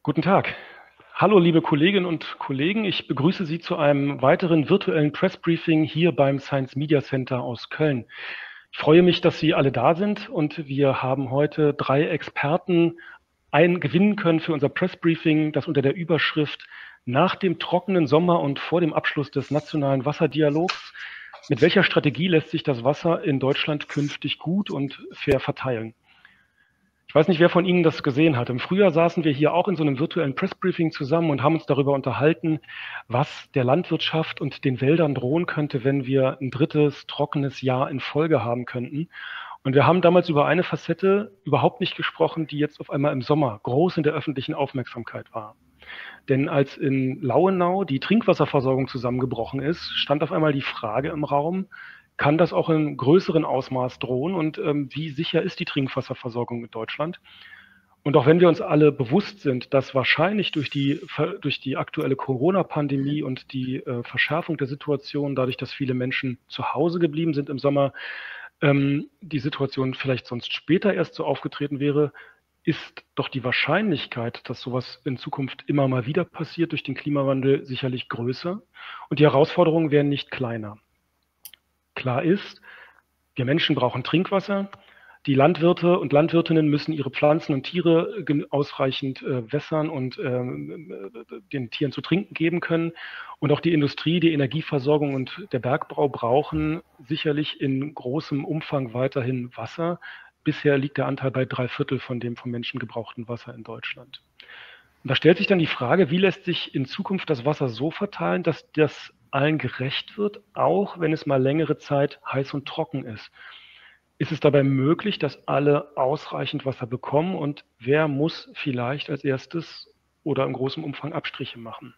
Guten Tag. Hallo, liebe Kolleginnen und Kollegen. Ich begrüße Sie zu einem weiteren virtuellen Pressbriefing hier beim Science Media Center aus Köln. Ich freue mich, dass Sie alle da sind und wir haben heute 3 Experten gewinnen können für unser Pressbriefing, das unter der Überschrift „Nach dem trockenen Sommer und vor dem Abschluss des nationalen Wasserdialogs. Mit welcher Strategie lässt sich das Wasser in Deutschland künftig gut und fair verteilen?“ Ich weiß nicht, wer von Ihnen das gesehen hat. Im Frühjahr saßen wir hier auch in so einem virtuellen Pressbriefing zusammen und haben uns darüber unterhalten, was der Landwirtschaft und den Wäldern drohen könnte, wenn wir ein drittes trockenes Jahr in Folge haben könnten. Und wir haben damals über eine Facette überhaupt nicht gesprochen, die jetzt auf einmal im Sommer groß in der öffentlichen Aufmerksamkeit war. Denn als in Lauenau die Trinkwasserversorgung zusammengebrochen ist, stand auf einmal die Frage im Raum, kann das auch in größerem Ausmaß drohen und wie sicher ist die Trinkwasserversorgung in Deutschland? Und auch wenn wir uns alle bewusst sind, dass wahrscheinlich durch die aktuelle Corona-Pandemie und die Verschärfung der Situation, dadurch, dass viele Menschen zu Hause geblieben sind im Sommer, die Situation vielleicht sonst später erst so aufgetreten wäre, ist doch die Wahrscheinlichkeit, dass sowas in Zukunft immer mal wieder passiert durch den Klimawandel, sicherlich größer. Und die Herausforderungen werden nicht kleiner. Klar ist, wir Menschen brauchen Trinkwasser. Die Landwirte und Landwirtinnen müssen ihre Pflanzen und Tiere ausreichend wässern und den Tieren zu trinken geben können. Und auch die Industrie, die Energieversorgung und der Bergbau brauchen sicherlich in großem Umfang weiterhin Wasser. Bisher liegt der Anteil bei 3/4 von dem vom Menschen gebrauchten Wasser in Deutschland. Und da stellt sich dann die Frage, wie lässt sich in Zukunft das Wasser so verteilen, dass das allen gerecht wird, auch wenn es mal längere Zeit heiß und trocken ist. Ist es dabei möglich, dass alle ausreichend Wasser bekommen und wer muss vielleicht als erstes oder im großen Umfang Abstriche machen?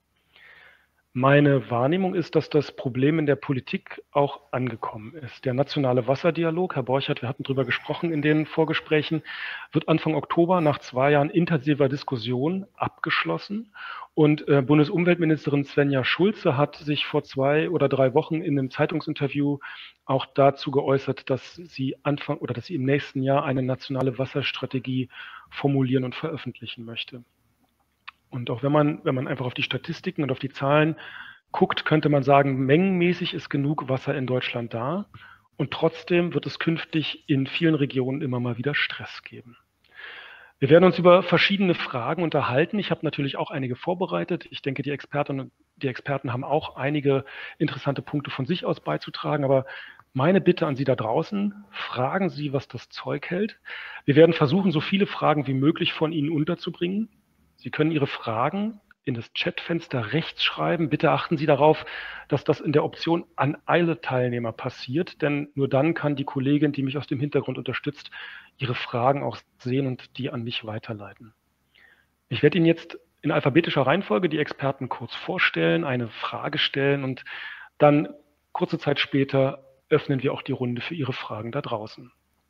Meine Wahrnehmung ist, dass das Problem in der Politik auch angekommen ist. Der nationale Wasserdialog, Herr Borchert, wir hatten darüber gesprochen in den Vorgesprächen, wird Anfang Oktober nach 2 Jahren intensiver Diskussion abgeschlossen. Und Bundesumweltministerin Svenja Schulze hat sich vor 2 oder 3 Wochen in einem Zeitungsinterview auch dazu geäußert, dass sie im nächsten Jahr eine nationale Wasserstrategie formulieren und veröffentlichen möchte. Und auch wenn man einfach auf die Statistiken und auf die Zahlen guckt, könnte man sagen, mengenmäßig ist genug Wasser in Deutschland da. Und trotzdem wird es künftig in vielen Regionen immer mal wieder Stress geben. Wir werden uns über verschiedene Fragen unterhalten. Ich habe natürlich auch einige vorbereitet. Ich denke, die Expertinnen und die Experten haben auch einige interessante Punkte von sich aus beizutragen. Aber meine Bitte an Sie da draußen, fragen Sie, was das Zeug hält. Wir werden versuchen, so viele Fragen wie möglich von Ihnen unterzubringen. Sie können Ihre Fragen in das Chatfenster rechts schreiben. Bitte achten Sie darauf, dass das in der Option an alle Teilnehmer passiert, denn nur dann kann die Kollegin, die mich aus dem Hintergrund unterstützt, Ihre Fragen auch sehen und die an mich weiterleiten. Ich werde Ihnen jetzt in alphabetischer Reihenfolge die Experten kurz vorstellen, eine Frage stellen und dann kurze Zeit später öffnen wir auch die Runde für Ihre Fragen da draußen.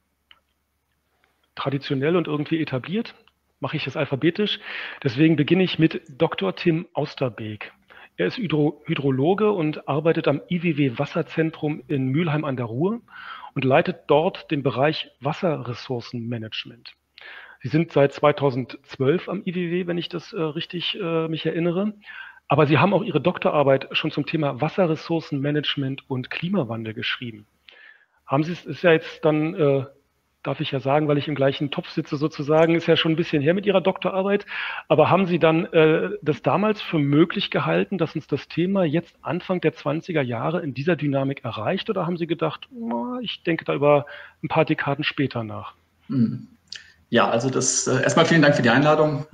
Traditionell und irgendwie etabliert mache ich es alphabetisch. Deswegen beginne ich mit Dr. Tim Austerbeek. Er ist Hydrologe und arbeitet am IWW Wasserzentrum in Mülheim an der Ruhr und leitet dort den Bereich Wasserressourcenmanagement. Sie sind seit 2012 am IWW, wenn ich das richtig mich erinnere. Aber Sie haben auch Ihre Doktorarbeit schon zum Thema Wasserressourcenmanagement und Klimawandel geschrieben. Haben Sie es, ist ja jetzt dann darf ich ja sagen, weil ich im gleichen Topf sitze sozusagen, ist ja schon ein bisschen her mit Ihrer Doktorarbeit. Aber haben Sie dann das damals für möglich gehalten, dass uns das Thema jetzt Anfang der 20er Jahre in dieser Dynamik erreicht? Oder haben Sie gedacht, oh, ich denke da über ein paar Dekaden später nach? Ja, also erstmal vielen Dank für die Einladung.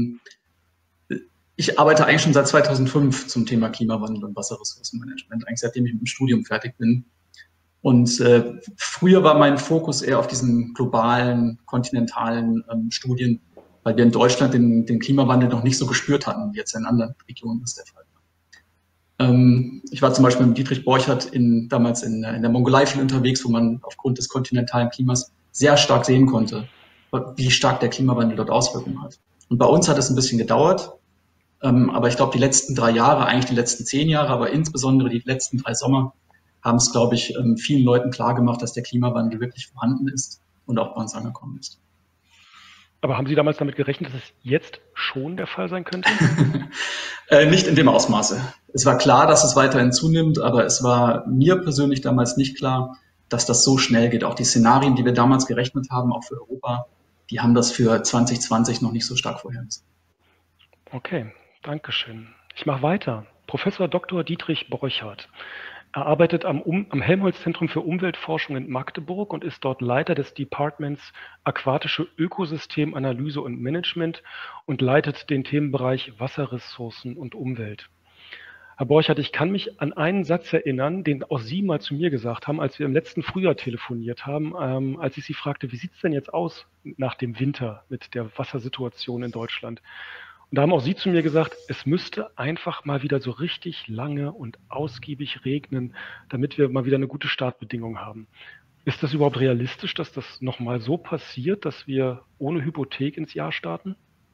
Ich arbeite eigentlich schon seit 2005 zum Thema Klimawandel und Wasserressourcenmanagement, eigentlich seitdem ich mit dem Studium fertig bin. Und früher war mein Fokus eher auf diesen globalen, kontinentalen Studien, weil wir in Deutschland den Klimawandel noch nicht so gespürt hatten, wie jetzt in anderen Regionen das der Fall war. Ich war zum Beispiel mit Dietrich Borchert damals in der Mongolei viel unterwegs, wo man aufgrund des kontinentalen Klimas sehr stark sehen konnte, wie stark der Klimawandel dort Auswirkungen hat. Und bei uns hat es ein bisschen gedauert, aber ich glaube, die letzten 3 Jahre, eigentlich die letzten 10 Jahre, aber insbesondere die letzten 3 Sommer, haben es, glaube ich, vielen Leuten klar gemacht, dass der Klimawandel wirklich vorhanden ist und auch bei uns angekommen ist. Aber haben Sie damals damit gerechnet, dass es jetzt schon der Fall sein könnte? Nicht in dem Ausmaße. Es war klar, dass es weiterhin zunimmt, aber es war mir persönlich damals nicht klar, dass das so schnell geht. Auch die Szenarien, die wir damals gerechnet haben, auch für Europa, die haben das für 2020 noch nicht so stark vorhergesehen. Okay, danke schön. Ich mache weiter. Professor Dr. Dietrich Borchardt. Er arbeitet am Helmholtz-Zentrum für Umweltforschung in Magdeburg und ist dort Leiter des Departments Aquatische Ökosystemanalyse und Management und leitet den Themenbereich Wasserressourcen und Umwelt. Herr Borchardt, ich kann mich an einen Satz erinnern, den auch Sie mal zu mir gesagt haben, als wir im letzten Frühjahr telefoniert haben, als ich Sie fragte, wie sieht es denn jetzt aus nach dem Winter mit der Wassersituation in Deutschland? Und da haben auch Sie zu mir gesagt, es müsste einfach mal wieder so richtig lange und ausgiebig regnen, damit wir mal wieder eine gute Startbedingung haben. Ist das überhaupt realistisch, dass das nochmal so passiert, dass wir ohne Hypothek ins Jahr starten?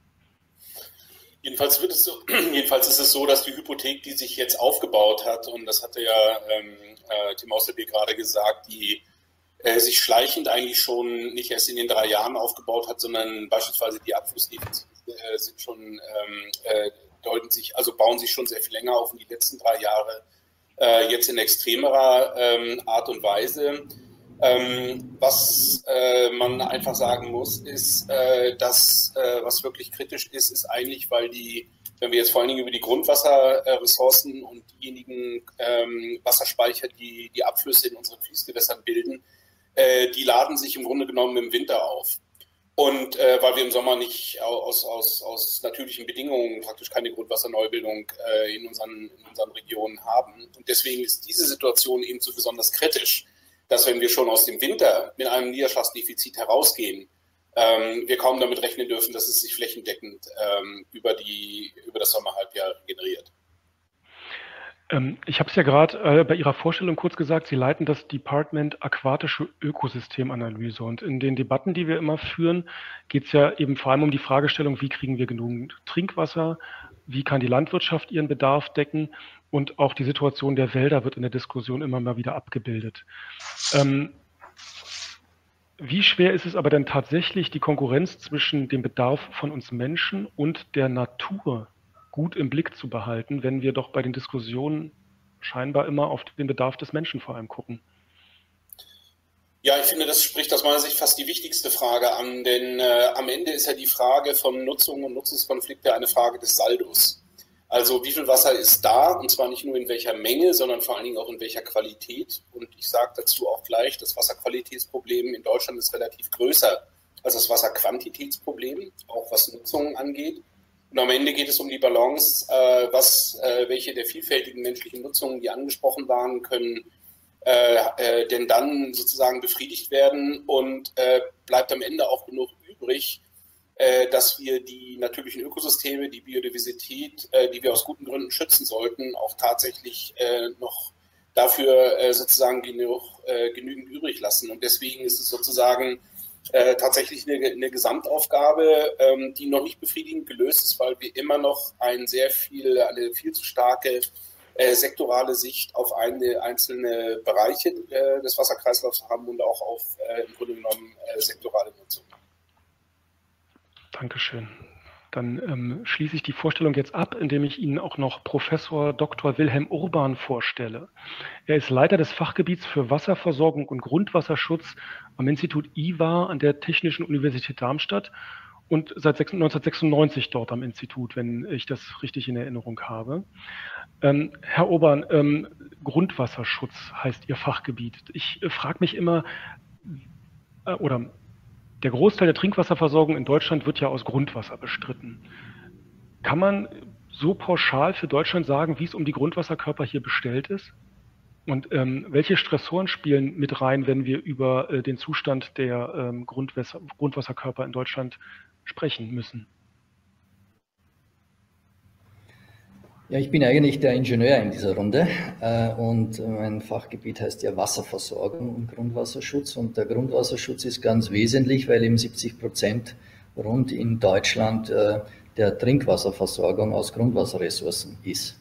Jedenfalls ist es so, dass die Hypothek, die sich jetzt aufgebaut hat, und das hatte ja Tim Austerbeek gerade gesagt, die sich schleichend eigentlich schon nicht erst in den 3 Jahren aufgebaut hat, sondern beispielsweise die Abflussdefizite sind schon bauen sich schon sehr viel länger auf in die letzten 3 Jahre, jetzt in extremerer Art und Weise. Was man einfach sagen muss, ist, dass was wirklich kritisch ist eigentlich, weil wenn wir jetzt vor allen Dingen über die Grundwasserressourcen und diejenigen Wasserspeicher, die die Abflüsse in unseren Fließgewässern bilden, die laden sich im Grunde genommen im Winter auf. Und weil wir im Sommer nicht aus natürlichen Bedingungen praktisch keine Grundwasserneubildung in unseren Regionen haben. Und deswegen ist diese Situation eben so besonders kritisch, dass wenn wir schon aus dem Winter mit einem Niederschlagsdefizit herausgehen, wir kaum damit rechnen dürfen, dass es sich flächendeckend über das Sommerhalbjahr generiert. Ich habe es ja gerade bei Ihrer Vorstellung kurz gesagt, Sie leiten das Department Aquatische Ökosystemanalyse. Und in den Debatten, die wir immer führen, geht es ja eben vor allem um die Fragestellung, wie kriegen wir genug Trinkwasser, wie kann die Landwirtschaft ihren Bedarf decken, und auch die Situation der Wälder wird in der Diskussion immer mal wieder abgebildet. Wie schwer ist es aber denn tatsächlich, die Konkurrenz zwischen dem Bedarf von uns Menschen und der Natur gut im Blick zu behalten, wenn wir doch bei den Diskussionen scheinbar immer auf den Bedarf des Menschen vor allem gucken? Ja, ich finde, das spricht aus meiner Sicht fast die wichtigste Frage an, denn am Ende ist ja die Frage von Nutzung und Nutzungskonflikte eine Frage des Saldos. Also wie viel Wasser ist da, und zwar nicht nur in welcher Menge, sondern vor allen Dingen auch in welcher Qualität. Und ich sage dazu auch gleich, das Wasserqualitätsproblem in Deutschland ist relativ größer als das Wasserquantitätsproblem, auch was Nutzungen angeht. Und am Ende geht es um die Balance, welche der vielfältigen menschlichen Nutzungen, die angesprochen waren, können denn dann sozusagen befriedigt werden, und bleibt am Ende auch genug übrig, dass wir die natürlichen Ökosysteme, die Biodiversität, die wir aus guten Gründen schützen sollten, auch tatsächlich noch dafür sozusagen genügend übrig lassen. Und deswegen ist es sozusagen tatsächlich eine Gesamtaufgabe, die noch nicht befriedigend gelöst ist, weil wir immer noch eine viel zu starke sektorale Sicht auf einzelne Bereiche des Wasserkreislaufs haben und auch auf im Grunde genommen sektorale Nutzung. Dankeschön. Dann schließe ich die Vorstellung jetzt ab, indem ich Ihnen auch noch Professor Dr. Wilhelm Urban vorstelle. Er ist Leiter des Fachgebiets für Wasserversorgung und Grundwasserschutz am Institut IWA an der Technischen Universität Darmstadt und seit 1996 dort am Institut, wenn ich das richtig in Erinnerung habe. Herr Urban, Grundwasserschutz heißt Ihr Fachgebiet. Ich frage mich immer, der Großteil der Trinkwasserversorgung in Deutschland wird ja aus Grundwasser bestritten. Kann man so pauschal für Deutschland sagen, wie es um die Grundwasserkörper hier bestellt ist? Und welche Stressoren spielen mit rein, wenn wir über den Zustand der Grundwasserkörper in Deutschland sprechen müssen? Ja, ich bin eigentlich der Ingenieur in dieser Runde und mein Fachgebiet heißt ja Wasserversorgung und Grundwasserschutz, und der Grundwasserschutz ist ganz wesentlich, weil eben 70% rund in Deutschland der Trinkwasserversorgung aus Grundwasserressourcen ist.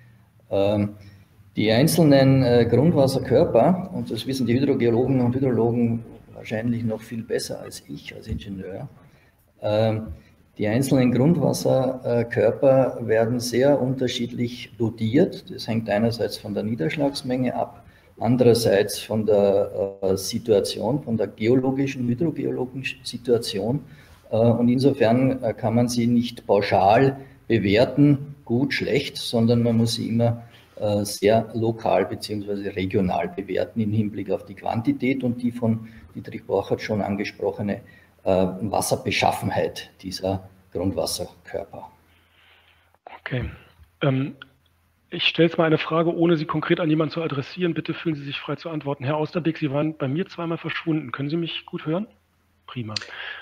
Die einzelnen Grundwasserkörper, und das wissen die Hydrogeologen und Hydrologen wahrscheinlich noch viel besser als ich als Ingenieur, Die einzelnen Grundwasserkörper werden sehr unterschiedlich dosiert. Das hängt einerseits von der Niederschlagsmenge ab, andererseits von der Situation, von der geologischen, hydrogeologischen Situation. Und insofern kann man sie nicht pauschal bewerten, gut, schlecht, sondern man muss sie immer sehr lokal bzw. regional bewerten im Hinblick auf die Quantität und die von Dietrich Borchert schon angesprochene Wasserbeschaffenheit dieser Grundwasserkörper. Okay. Ich stelle jetzt mal eine Frage, ohne Sie konkret an jemanden zu adressieren. Bitte fühlen Sie sich frei zu antworten. Herr Austerbeek, Sie waren bei mir zweimal verschwunden. Können Sie mich gut hören? Prima.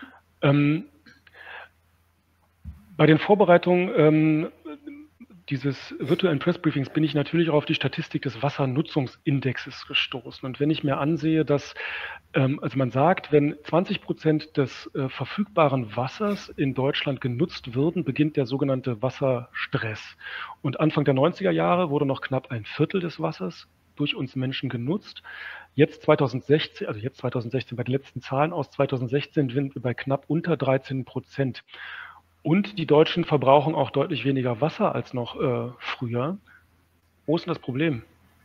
Bei den Vorbereitungen dieses virtuellen Pressbriefings bin ich natürlich auch auf die Statistik des Wassernutzungsindexes gestoßen. Und wenn ich mir ansehe, dass, also man sagt, wenn 20% des verfügbaren Wassers in Deutschland genutzt würden, beginnt der sogenannte Wasserstress. Und Anfang der 90er Jahre wurde noch knapp ein Viertel des Wassers durch uns Menschen genutzt. Jetzt 2016, also jetzt 2016, bei den letzten Zahlen aus 2016 sind wir bei knapp unter 13%. Und die Deutschen verbrauchen auch deutlich weniger Wasser als noch früher. Wo ist denn das Problem?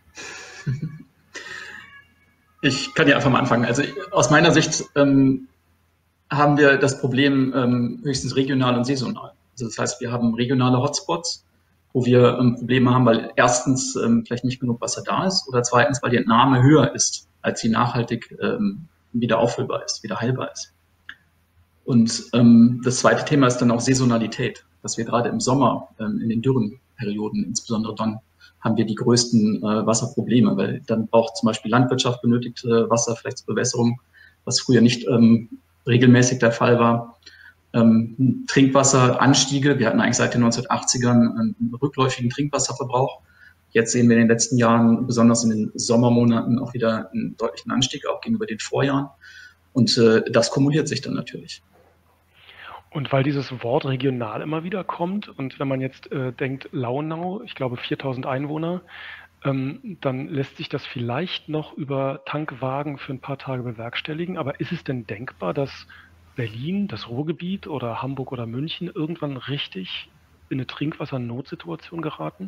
Ich kann ja einfach mal anfangen. Also aus meiner Sicht haben wir das Problem höchstens regional und saisonal. Also das heißt, wir haben regionale Hotspots, wo wir Probleme haben, weil erstens vielleicht nicht genug Wasser da ist oder zweitens, weil die Entnahme höher ist, als sie nachhaltig wieder auffüllbar ist, wieder heilbar ist. Und das zweite Thema ist dann auch Saisonalität, dass wir gerade im Sommer, in den Dürrenperioden, insbesondere dann, haben wir die größten Wasserprobleme, weil dann braucht zum Beispiel Landwirtschaft benötigt Wasser, vielleicht zur Bewässerung, was früher nicht regelmäßig der Fall war. Trinkwasseranstiege, wir hatten eigentlich seit den 1980ern einen rückläufigen Trinkwasserverbrauch. Jetzt sehen wir in den letzten Jahren, besonders in den Sommermonaten, auch wieder einen deutlichen Anstieg, auch gegenüber den Vorjahren. Und das kumuliert sich dann natürlich. Und weil dieses Wort regional immer wieder kommt und wenn man jetzt denkt, Launau, ich glaube 4000 Einwohner, dann lässt sich das vielleicht noch über Tankwagen für ein paar Tage bewerkstelligen. Aber ist es denn denkbar, dass Berlin, das Ruhrgebiet oder Hamburg oder München irgendwann richtig in eine Trinkwassernotsituation geraten?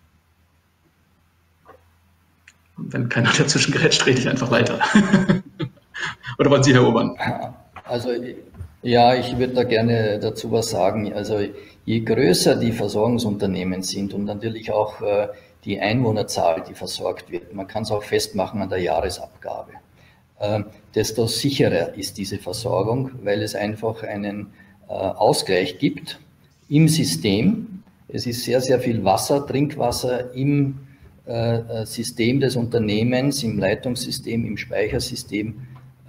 Und wenn keiner dazwischen grätscht, rede ich einfach weiter. Oder wollen Sie, Herr Obern? Also ja, ich würde da gerne dazu was sagen. Also je größer die Versorgungsunternehmen sind und natürlich auch die Einwohnerzahl, die versorgt wird, man kann es auch festmachen an der Jahresabgabe, desto sicherer ist diese Versorgung, weil es einfach einen Ausgleich gibt im System. Es ist sehr, sehr viel Wasser, Trinkwasser im System des Unternehmens, im Leitungssystem, im Speichersystem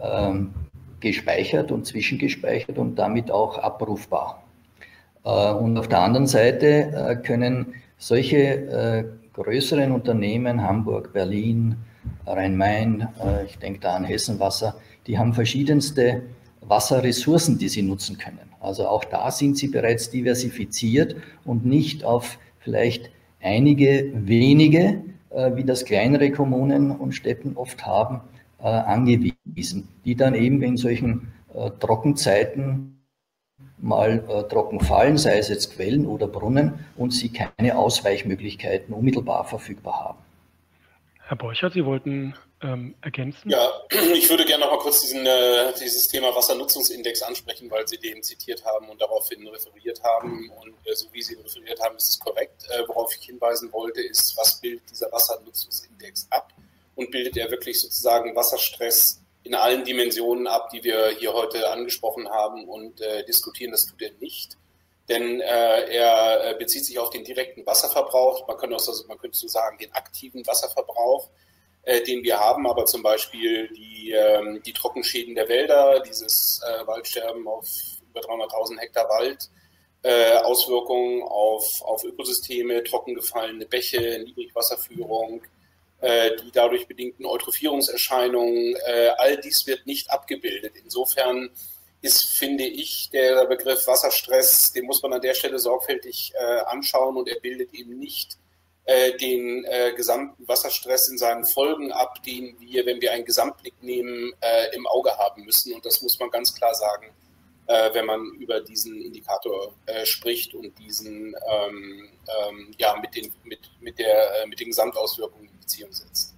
gespeichert und zwischengespeichert und damit auch abrufbar. Und auf der anderen Seite können solche größeren Unternehmen, Hamburg, Berlin, Rhein-Main, ich denke da an Hessenwasser, die haben verschiedenste Wasserressourcen, die sie nutzen können. Also auch da sind sie bereits diversifiziert und nicht auf vielleicht einige wenige, wie das kleinere Kommunen und Städten oft haben, angewiesen, die dann eben in solchen Trockenzeiten mal trocken fallen, sei es jetzt Quellen oder Brunnen, und sie keine Ausweichmöglichkeiten unmittelbar verfügbar haben. Herr Borchert, Sie wollten ergänzen? Ja, ich würde gerne noch mal kurz dieses Thema Wassernutzungsindex ansprechen, weil Sie den zitiert haben und daraufhin referiert haben. Und so wie Sie referiert haben, ist es korrekt. Worauf ich hinweisen wollte, ist, was bildet dieser Wassernutzungsindex ab? Und bildet er wirklich sozusagen Wasserstress in allen Dimensionen ab, die wir hier heute angesprochen haben und diskutieren? Das tut er nicht, denn er bezieht sich auf den direkten Wasserverbrauch. Man könnte so sagen, den aktiven Wasserverbrauch, den wir haben, aber zum Beispiel die Trockenschäden der Wälder, dieses Waldsterben auf über 300.000 Hektar Wald, Auswirkungen auf Ökosysteme, trockengefallene Bäche, Niedrigwasserführung, die dadurch bedingten Eutrophierungserscheinungen, all dies wird nicht abgebildet. Insofern ist, finde ich, der Begriff Wasserstress, den muss man an der Stelle sorgfältig anschauen, und er bildet eben nicht den gesamten Wasserstress in seinen Folgen ab, den wir, wenn wir einen Gesamtblick nehmen, im Auge haben müssen. Und das muss man ganz klar sagen, wenn man über diesen Indikator spricht und diesen mit den Gesamtauswirkungen in Beziehung setzt.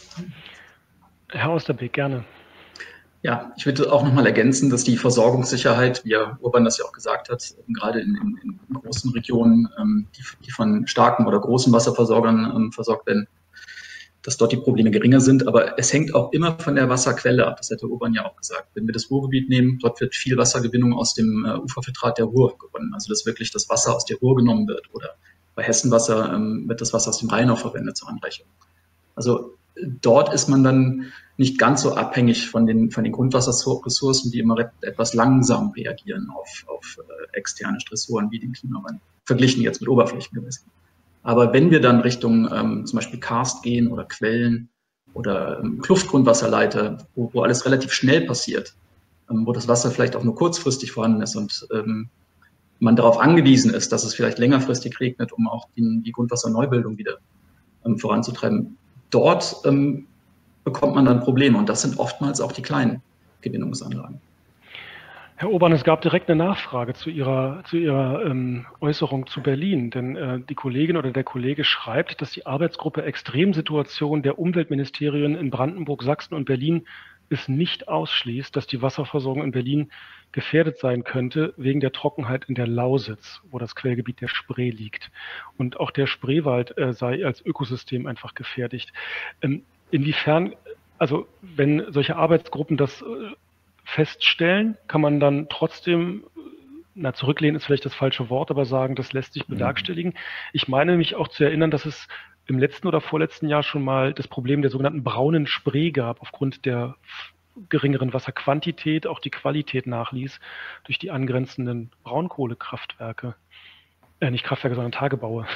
Herr Osterbeek, gerne. Ja, ich würde auch nochmal ergänzen, dass die Versorgungssicherheit, wie Herr Urban das ja auch gesagt hat, gerade in großen Regionen, die von starken oder großen Wasserversorgern versorgt werden, dass dort die Probleme geringer sind. Aber es hängt auch immer von der Wasserquelle ab. Das hat Herr Urban ja auch gesagt. Wenn wir das Ruhrgebiet nehmen, dort wird viel Wassergewinnung aus dem Uferfiltrat der Ruhr gewonnen. Also dass wirklich das Wasser aus der Ruhr genommen wird. Oder bei Hessenwasser wird das Wasser aus dem Rhein auch verwendet zur Anreicherung. Also dort ist man dann nicht ganz so abhängig von den Grundwasserressourcen, die immer etwas langsam reagieren auf externe Stressoren wie den Klimawandel, verglichen jetzt mit Oberflächengewässern. Aber wenn wir dann Richtung zum Beispiel Karst gehen oder Quellen oder Kluftgrundwasserleiter, wo alles relativ schnell passiert, wo das Wasser vielleicht auch nur kurzfristig vorhanden ist und man darauf angewiesen ist, dass es vielleicht längerfristig regnet, um auch die Grundwasserneubildung wieder voranzutreiben, dort bekommt man dann Probleme. Und das sind oftmals auch die kleinen Gewinnungsanlagen. Herr Urban, es gab direkt eine Nachfrage zu Ihrer Äußerung zu Berlin. Denn die Kollegin oder der Kollege schreibt, dass die Arbeitsgruppe Extremsituation der Umweltministerien in Brandenburg, Sachsen und Berlin es nicht ausschließt, dass die Wasserversorgung in Berlin gefährdet sein könnte wegen der Trockenheit in der Lausitz, wo das Quellgebiet der Spree liegt. Und auch der Spreewald sei als Ökosystem einfach gefährdet. Inwiefern, also wenn solche Arbeitsgruppen das feststellen, kann man dann trotzdem, zurücklehnen ist vielleicht das falsche Wort, aber sagen, das lässt sich bewerkstelligen. Ich meine mich auch zu erinnern, dass es im letzten oder vorletzten Jahr schon mal das Problem der sogenannten braunen Spree gab, aufgrund der geringeren Wasserquantität, auch die Qualität nachließ durch die angrenzenden Braunkohlekraftwerke. Nicht Kraftwerke, sondern Tagebaue.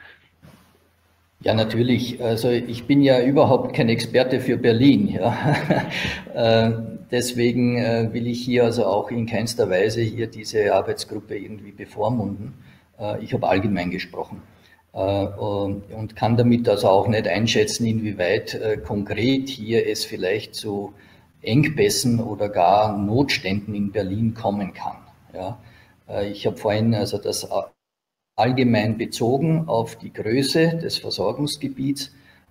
Ja, natürlich. Also ich bin ja überhaupt kein Experte für Berlin. Ja. Deswegen will ich hier also auch in keinster Weise hier diese Arbeitsgruppe irgendwie bevormunden. Ich habe allgemein gesprochen und kann damit also auch nicht einschätzen, inwieweit konkret hier es vielleicht zu Engpässen oder gar Notständen in Berlin kommen kann. Ja. Ich habe vorhin also das allgemein bezogen auf die Größe des Versorgungsgebiets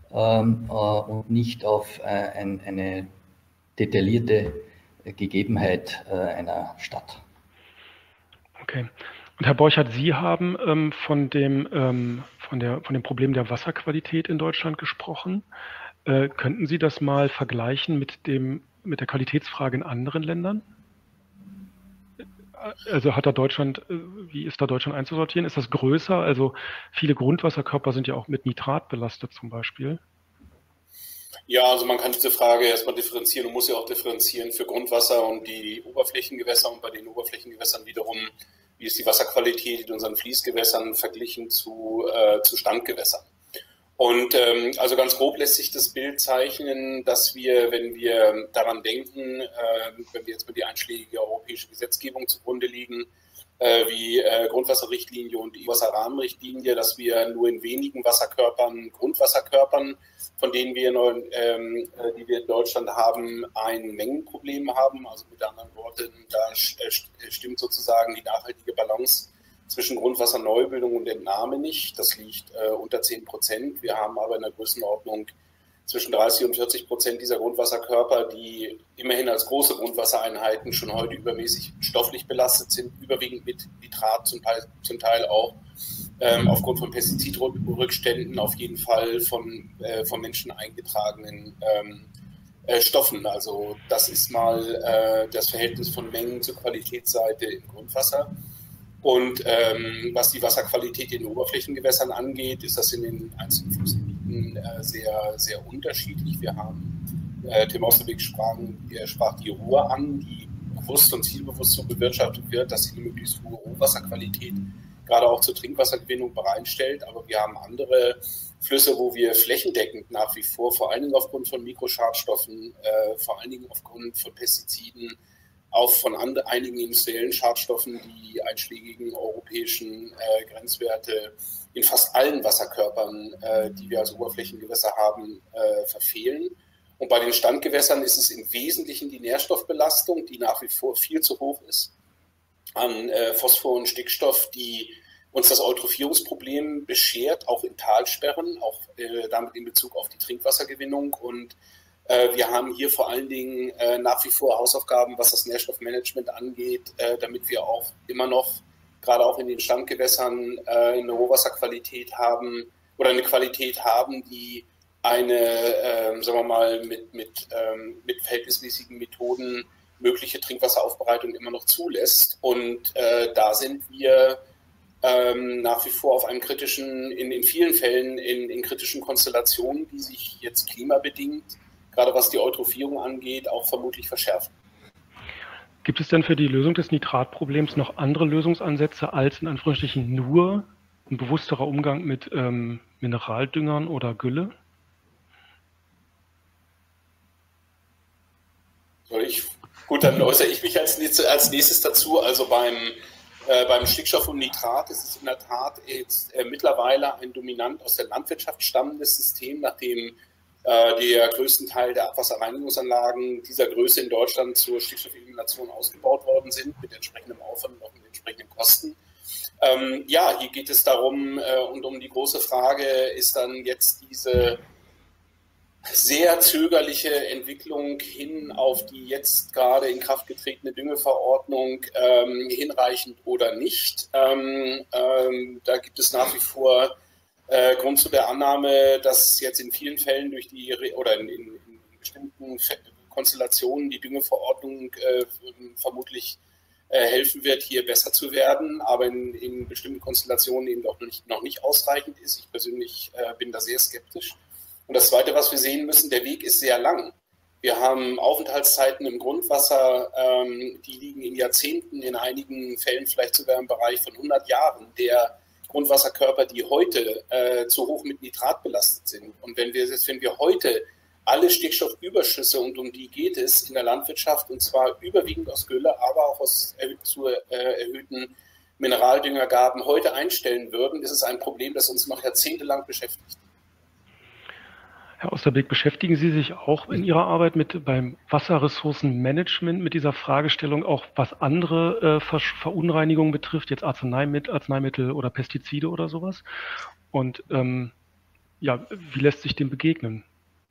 und nicht auf eine detaillierte Gegebenheit einer Stadt. Okay. Und Herr Borchert, Sie haben von dem Problem der Wasserqualität in Deutschland gesprochen. Könnten Sie das mal vergleichen mit der Qualitätsfrage in anderen Ländern? Also wie ist da Deutschland einzusortieren? Ist das größer? Also viele Grundwasserkörper sind ja auch mit Nitrat belastet zum Beispiel. Ja, also man kann diese Frage erstmal differenzieren und muss ja auch differenzieren für Grundwasser und die Oberflächengewässer und bei den Oberflächengewässern wiederum, wie ist die Wasserqualität in unseren Fließgewässern verglichen zu Standgewässern. Und also ganz grob lässt sich das Bild zeichnen, dass wir, wenn wir daran denken, wenn wir jetzt mal die einschlägige europäische Gesetzgebung zugrunde liegen, wie Grundwasserrichtlinie und die Wasserrahmenrichtlinie, dass wir nur in wenigen Grundwasserkörpern, von denen die wir in Deutschland haben, ein Mengenproblem haben. Also mit anderen Worten, da stimmt sozusagen die nachhaltige Balance zwischen Grundwasserneubildung und Entnahme nicht. Das liegt unter 10%. Wir haben aber in der Größenordnung zwischen 30 und 40% dieser Grundwasserkörper, die immerhin als große Grundwassereinheiten schon heute übermäßig stofflich belastet sind, überwiegend mit Nitrat, zum Teil auch aufgrund von Pestizidrückständen, auf jeden Fall von Menschen eingetragenen Stoffen. Also das ist mal das Verhältnis von Mengen zur Qualitätsseite im Grundwasser. Und was die Wasserqualität in den Oberflächengewässern angeht, ist das in den einzelnen Flussgebieten sehr, sehr unterschiedlich. Wir haben, Tim Osterbeek sprach die Ruhr an, die bewusst und zielbewusst so bewirtschaftet wird, dass sie eine möglichst hohe Rohwasserqualität gerade auch zur Trinkwassergewinnung bereitstellt. Aber wir haben andere Flüsse, wo wir flächendeckend nach wie vor allen Dingen aufgrund von Mikroschadstoffen, vor allen Dingen aufgrund von Pestiziden, auch von einigen industriellen Schadstoffen die einschlägigen europäischen Grenzwerte in fast allen Wasserkörpern, die wir als Oberflächengewässer haben, verfehlen. Und bei den Standgewässern ist es im Wesentlichen die Nährstoffbelastung, die nach wie vor viel zu hoch ist. an Phosphor und Stickstoff, die uns das Eutrophierungsproblem beschert, auch in Talsperren, auch damit in Bezug auf die Trinkwassergewinnung. Und wir haben hier vor allen Dingen nach wie vor Hausaufgaben, was das Nährstoffmanagement angeht, damit wir auch immer noch, gerade auch in den Standgewässern, eine Rohwasserqualität haben oder eine Qualität haben, die eine, sagen wir mal, mit verhältnismäßigen Methoden mögliche Trinkwasseraufbereitung immer noch zulässt. Und da sind wir nach wie vor auf einem kritischen, in vielen Fällen in kritischen Konstellationen, die sich jetzt klimabedingt, gerade was die Eutrophierung angeht, auch vermutlich verschärfen. Gibt es denn für die Lösung des Nitratproblems noch andere Lösungsansätze als in Anführungsstrichen nur ein bewussterer Umgang mit Mineraldüngern oder Gülle? Gut, dann äußere ich mich als nächstes dazu. Also beim Stickstoff und Nitrat ist es in der Tat jetzt mittlerweile ein dominant aus der Landwirtschaft stammendes System, nachdem der größten Teil der Abwasserreinigungsanlagen dieser Größe in Deutschland zur Stickstoffelimination ausgebaut worden sind, mit entsprechendem Aufwand und auch mit entsprechenden Kosten. Ja, hier geht es darum, und um die große Frage ist dann jetzt diese sehr zögerliche Entwicklung hin auf die jetzt gerade in Kraft getretene Düngeverordnung hinreichend oder nicht. Da gibt es nach wie vor Grund zu der Annahme, dass jetzt in vielen Fällen durch die oder in bestimmten Konstellationen die Düngeverordnung vermutlich helfen wird, hier besser zu werden, aber in bestimmten Konstellationen eben auch noch nicht ausreichend ist. Ich persönlich bin da sehr skeptisch. Und das Zweite, was wir sehen müssen, der Weg ist sehr lang. Wir haben Aufenthaltszeiten im Grundwasser, die liegen in Jahrzehnten, in einigen Fällen vielleicht sogar im Bereich von 100 Jahren der Grundwasserkörper, die heute zu hoch mit Nitrat belastet sind. Und wenn wir heute alle Stickstoffüberschüsse, und um die geht es in der Landwirtschaft, und zwar überwiegend aus Gülle, aber auch aus erhöhten Mineraldüngergaben heute einstellen würden, ist es ein Problem, das uns noch jahrzehntelang beschäftigt. Herr Osterbeek, beschäftigen Sie sich auch in Ihrer Arbeit beim Wasserressourcenmanagement mit dieser Fragestellung, auch was andere Verunreinigungen betrifft, jetzt Arzneimittel oder Pestizide oder sowas? Und ja, wie lässt sich dem begegnen?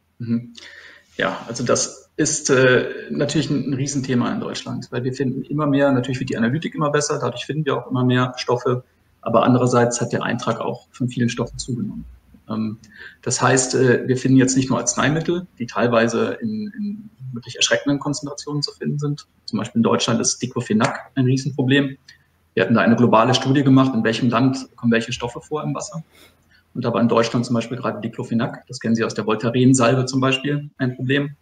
Ja, also das ist natürlich ein Riesenthema in Deutschland, weil wir finden immer mehr, natürlich wird die Analytik immer besser, dadurch finden wir auch immer mehr Stoffe, aber andererseits hat der Eintrag auch von vielen Stoffen zugenommen. Das heißt, wir finden jetzt nicht nur Arzneimittel, die teilweise in wirklich erschreckenden Konzentrationen zu finden sind. Zum Beispiel in Deutschland ist Diclofenac ein Riesenproblem. Wir hatten da eine globale Studie gemacht, in welchem Land kommen welche Stoffe vor im Wasser. Und da war in Deutschland zum Beispiel gerade Diclofenac, das kennen Sie aus der Voltaren-Salbe zum Beispiel, ein Problem.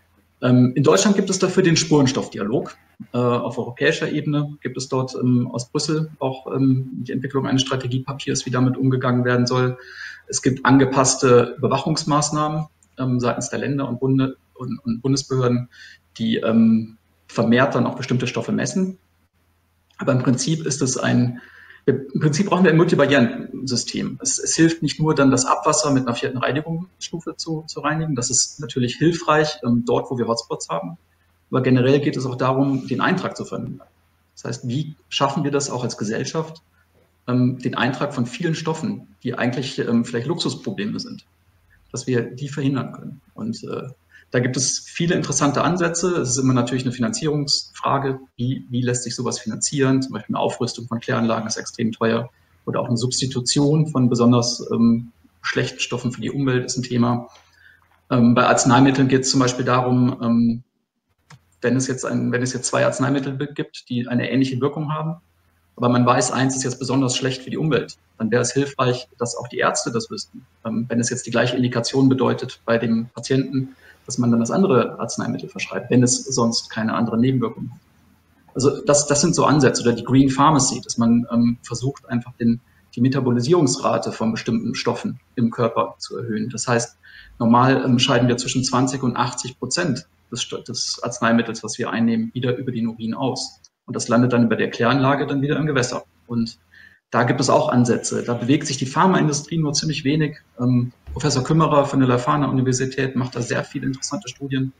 In Deutschland gibt es dafür den Spurenstoffdialog. Auf europäischer Ebene gibt es dort aus Brüssel auch die Entwicklung eines Strategiepapiers, wie damit umgegangen werden soll. Es gibt angepasste Überwachungsmaßnahmen seitens der Länder und Bundesbehörden, die vermehrt dann auch bestimmte Stoffe messen. Aber im Prinzip ist es im Prinzip brauchen wir ein Multibarrierensystem. Es hilft nicht nur dann, das Abwasser mit einer 4. Reinigungsstufe zu reinigen. Das ist natürlich hilfreich dort, wo wir Hotspots haben. Aber generell geht es auch darum, den Eintrag zu verhindern. Das heißt, wie schaffen wir das auch als Gesellschaft, den Eintrag von vielen Stoffen, die eigentlich vielleicht Luxusprobleme sind, dass wir die verhindern können. Und da gibt es viele interessante Ansätze. Es ist immer natürlich eine Finanzierungsfrage. Wie lässt sich sowas finanzieren? Zum Beispiel eine Aufrüstung von Kläranlagen ist extrem teuer. Oder auch eine Substitution von besonders schlechten Stoffen für die Umwelt ist ein Thema. Bei Arzneimitteln geht es zum Beispiel darum, wenn es jetzt 2 Arzneimittel gibt, die eine ähnliche Wirkung haben, aber man weiß, eins ist jetzt besonders schlecht für die Umwelt, dann wäre es hilfreich, dass auch die Ärzte das wüssten. Wenn es jetzt die gleiche Indikation bedeutet bei dem Patienten, dass man dann das andere Arzneimittel verschreibt, wenn es sonst keine anderen Nebenwirkungen hat. Also das sind so Ansätze, oder die Green Pharmacy, dass man versucht, einfach die Metabolisierungsrate von bestimmten Stoffen im Körper zu erhöhen. Das heißt, normal scheiden wir zwischen 20% und 80% des Arzneimittels, was wir einnehmen, wieder über den Urin aus. Und das landet dann über der Kläranlage dann wieder im Gewässer. Und da gibt es auch Ansätze. Da bewegt sich die Pharmaindustrie nur ziemlich wenig. Professor Kümmerer von der Leuphana Universität macht da sehr viele interessante Studien.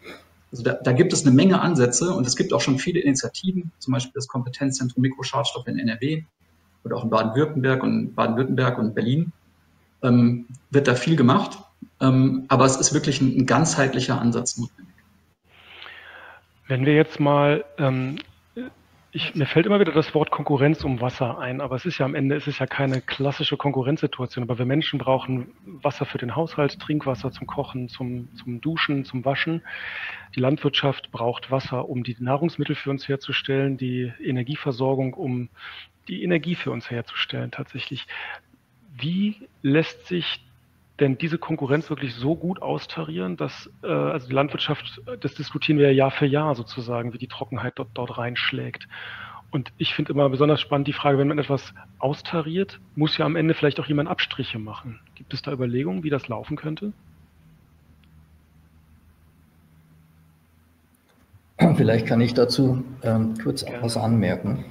Also da gibt es eine Menge Ansätze und es gibt auch schon viele Initiativen, zum Beispiel das Kompetenzzentrum Mikroschadstoffe in NRW oder auch in Baden-Württemberg und Berlin. Wird da viel gemacht, aber es ist wirklich ein ganzheitlicher Ansatz notwendig. Wenn wir jetzt mal, mir fällt immer wieder das Wort Konkurrenz um Wasser ein, aber es ist ja am Ende, es ist ja keine klassische Konkurrenzsituation, aber wir Menschen brauchen Wasser für den Haushalt, Trinkwasser zum Kochen, zum Duschen, zum Waschen. Die Landwirtschaft braucht Wasser, um die Nahrungsmittel für uns herzustellen, die Energieversorgung, um die Energie für uns herzustellen tatsächlich. Wie lässt sich denn diese Konkurrenz wirklich so gut austarieren, dass also die Landwirtschaft, das diskutieren wir ja Jahr für Jahr sozusagen, wie die Trockenheit dort reinschlägt. Und ich finde immer besonders spannend die Frage, wenn man etwas austariert, muss ja am Ende vielleicht auch jemand Abstriche machen. Gibt es da Überlegungen, wie das laufen könnte? Vielleicht kann ich dazu kurz was anmerken.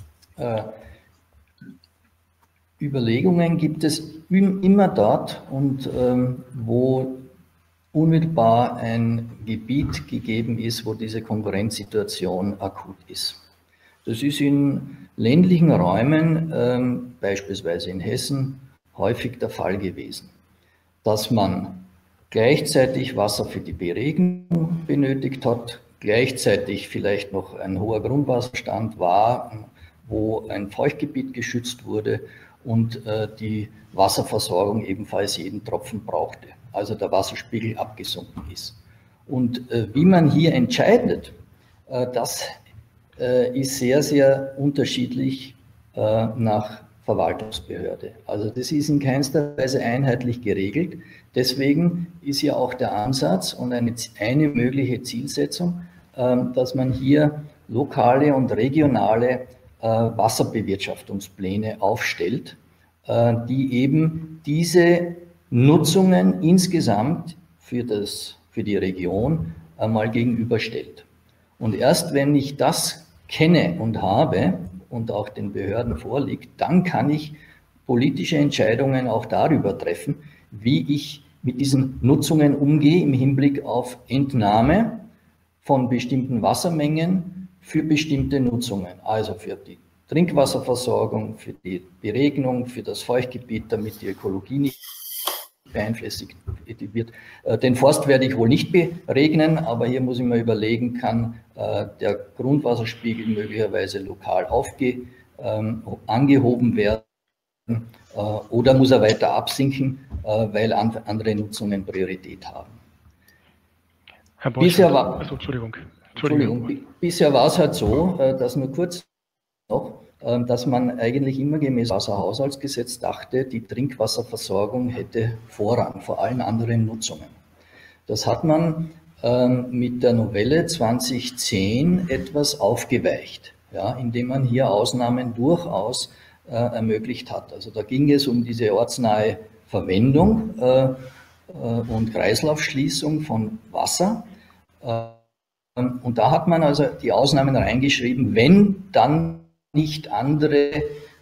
Überlegungen gibt es immer dort und wo unmittelbar ein Gebiet gegeben ist, wo diese Konkurrenzsituation akut ist. Das ist in ländlichen Räumen, beispielsweise in Hessen, häufig der Fall gewesen, dass man gleichzeitig Wasser für die Beregnung benötigt hat, gleichzeitig vielleicht noch ein hoher Grundwasserstand war, wo ein Feuchtgebiet geschützt wurde und die Wasserversorgung ebenfalls jeden Tropfen brauchte, also der Wasserspiegel abgesunken ist. Und wie man hier entscheidet, das ist sehr, sehr unterschiedlich nach Verwaltungsbehörde. Also das ist in keinster Weise einheitlich geregelt. Deswegen ist ja auch der Ansatz und eine mögliche Zielsetzung, dass man hier lokale und regionale Wasserbewirtschaftungspläne aufstellt, die eben diese Nutzungen insgesamt für die Region einmal gegenüberstellt. Und erst wenn ich das kenne und habe und auch den Behörden vorliegt, dann kann ich politische Entscheidungen auch darüber treffen, wie ich mit diesen Nutzungen umgehe im Hinblick auf Entnahme von bestimmten Wassermengen für bestimmte Nutzungen, also für die Trinkwasserversorgung, für die Beregnung, für das Feuchtgebiet, damit die Ökologie nicht beeinflusst wird. Den Forst werde ich wohl nicht beregnen, aber hier muss ich mir überlegen, kann der Grundwasserspiegel möglicherweise lokal angehoben werden oder muss er weiter absinken, weil andere Nutzungen Priorität haben. Herr Borchert, bisher war es halt so, dass nur kurz noch, dass man eigentlich immer gemäß Wasserhaushaltsgesetz dachte, die Trinkwasserversorgung hätte Vorrang vor allen anderen Nutzungen. Das hat man mit der Novelle 2010 etwas aufgeweicht, ja, indem man hier Ausnahmen durchaus ermöglicht hat. Also da ging es um diese ortsnahe Verwendung und Kreislaufschließung von Wasser. Und da hat man also die Ausnahmen reingeschrieben, wenn dann nicht andere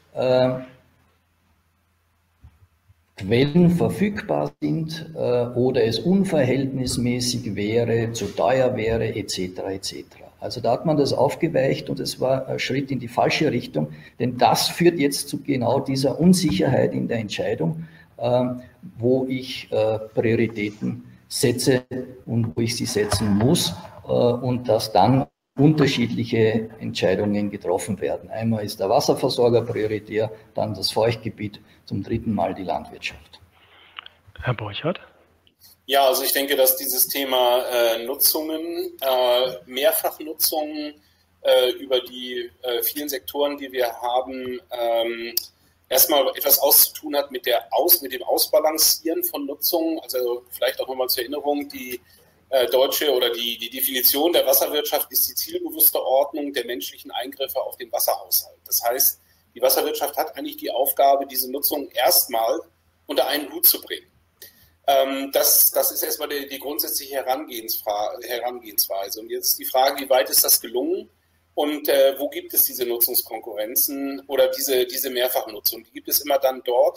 Quellen verfügbar sind oder es unverhältnismäßig wäre, zu teuer wäre, etc. etc. Also da hat man das aufgeweicht und es war ein Schritt in die falsche Richtung, denn das führt jetzt zu genau dieser Unsicherheit in der Entscheidung, wo ich Prioritäten setze und wo ich sie setzen muss und dass dann unterschiedliche Entscheidungen getroffen werden. Einmal ist der Wasserversorger prioritär, dann das Feuchtgebiet, zum dritten Mal die Landwirtschaft. Herr Borchert? Ja, also ich denke, dass dieses Thema Nutzungen, Mehrfachnutzungen über die vielen Sektoren, die wir haben, erstmal etwas auszutun hat mit dem Ausbalancieren von Nutzungen. Also vielleicht auch nochmal zur Erinnerung, die deutsche oder die Definition der Wasserwirtschaft ist die zielbewusste Ordnung der menschlichen Eingriffe auf den Wasserhaushalt. Das heißt, die Wasserwirtschaft hat eigentlich die Aufgabe, diese Nutzung erstmal unter einen Hut zu bringen. Das ist erstmal die grundsätzliche Herangehensweise. Und jetzt die Frage, wie weit ist das gelungen und wo gibt es diese Nutzungskonkurrenzen oder diese Mehrfachnutzung? Die gibt es immer dann dort,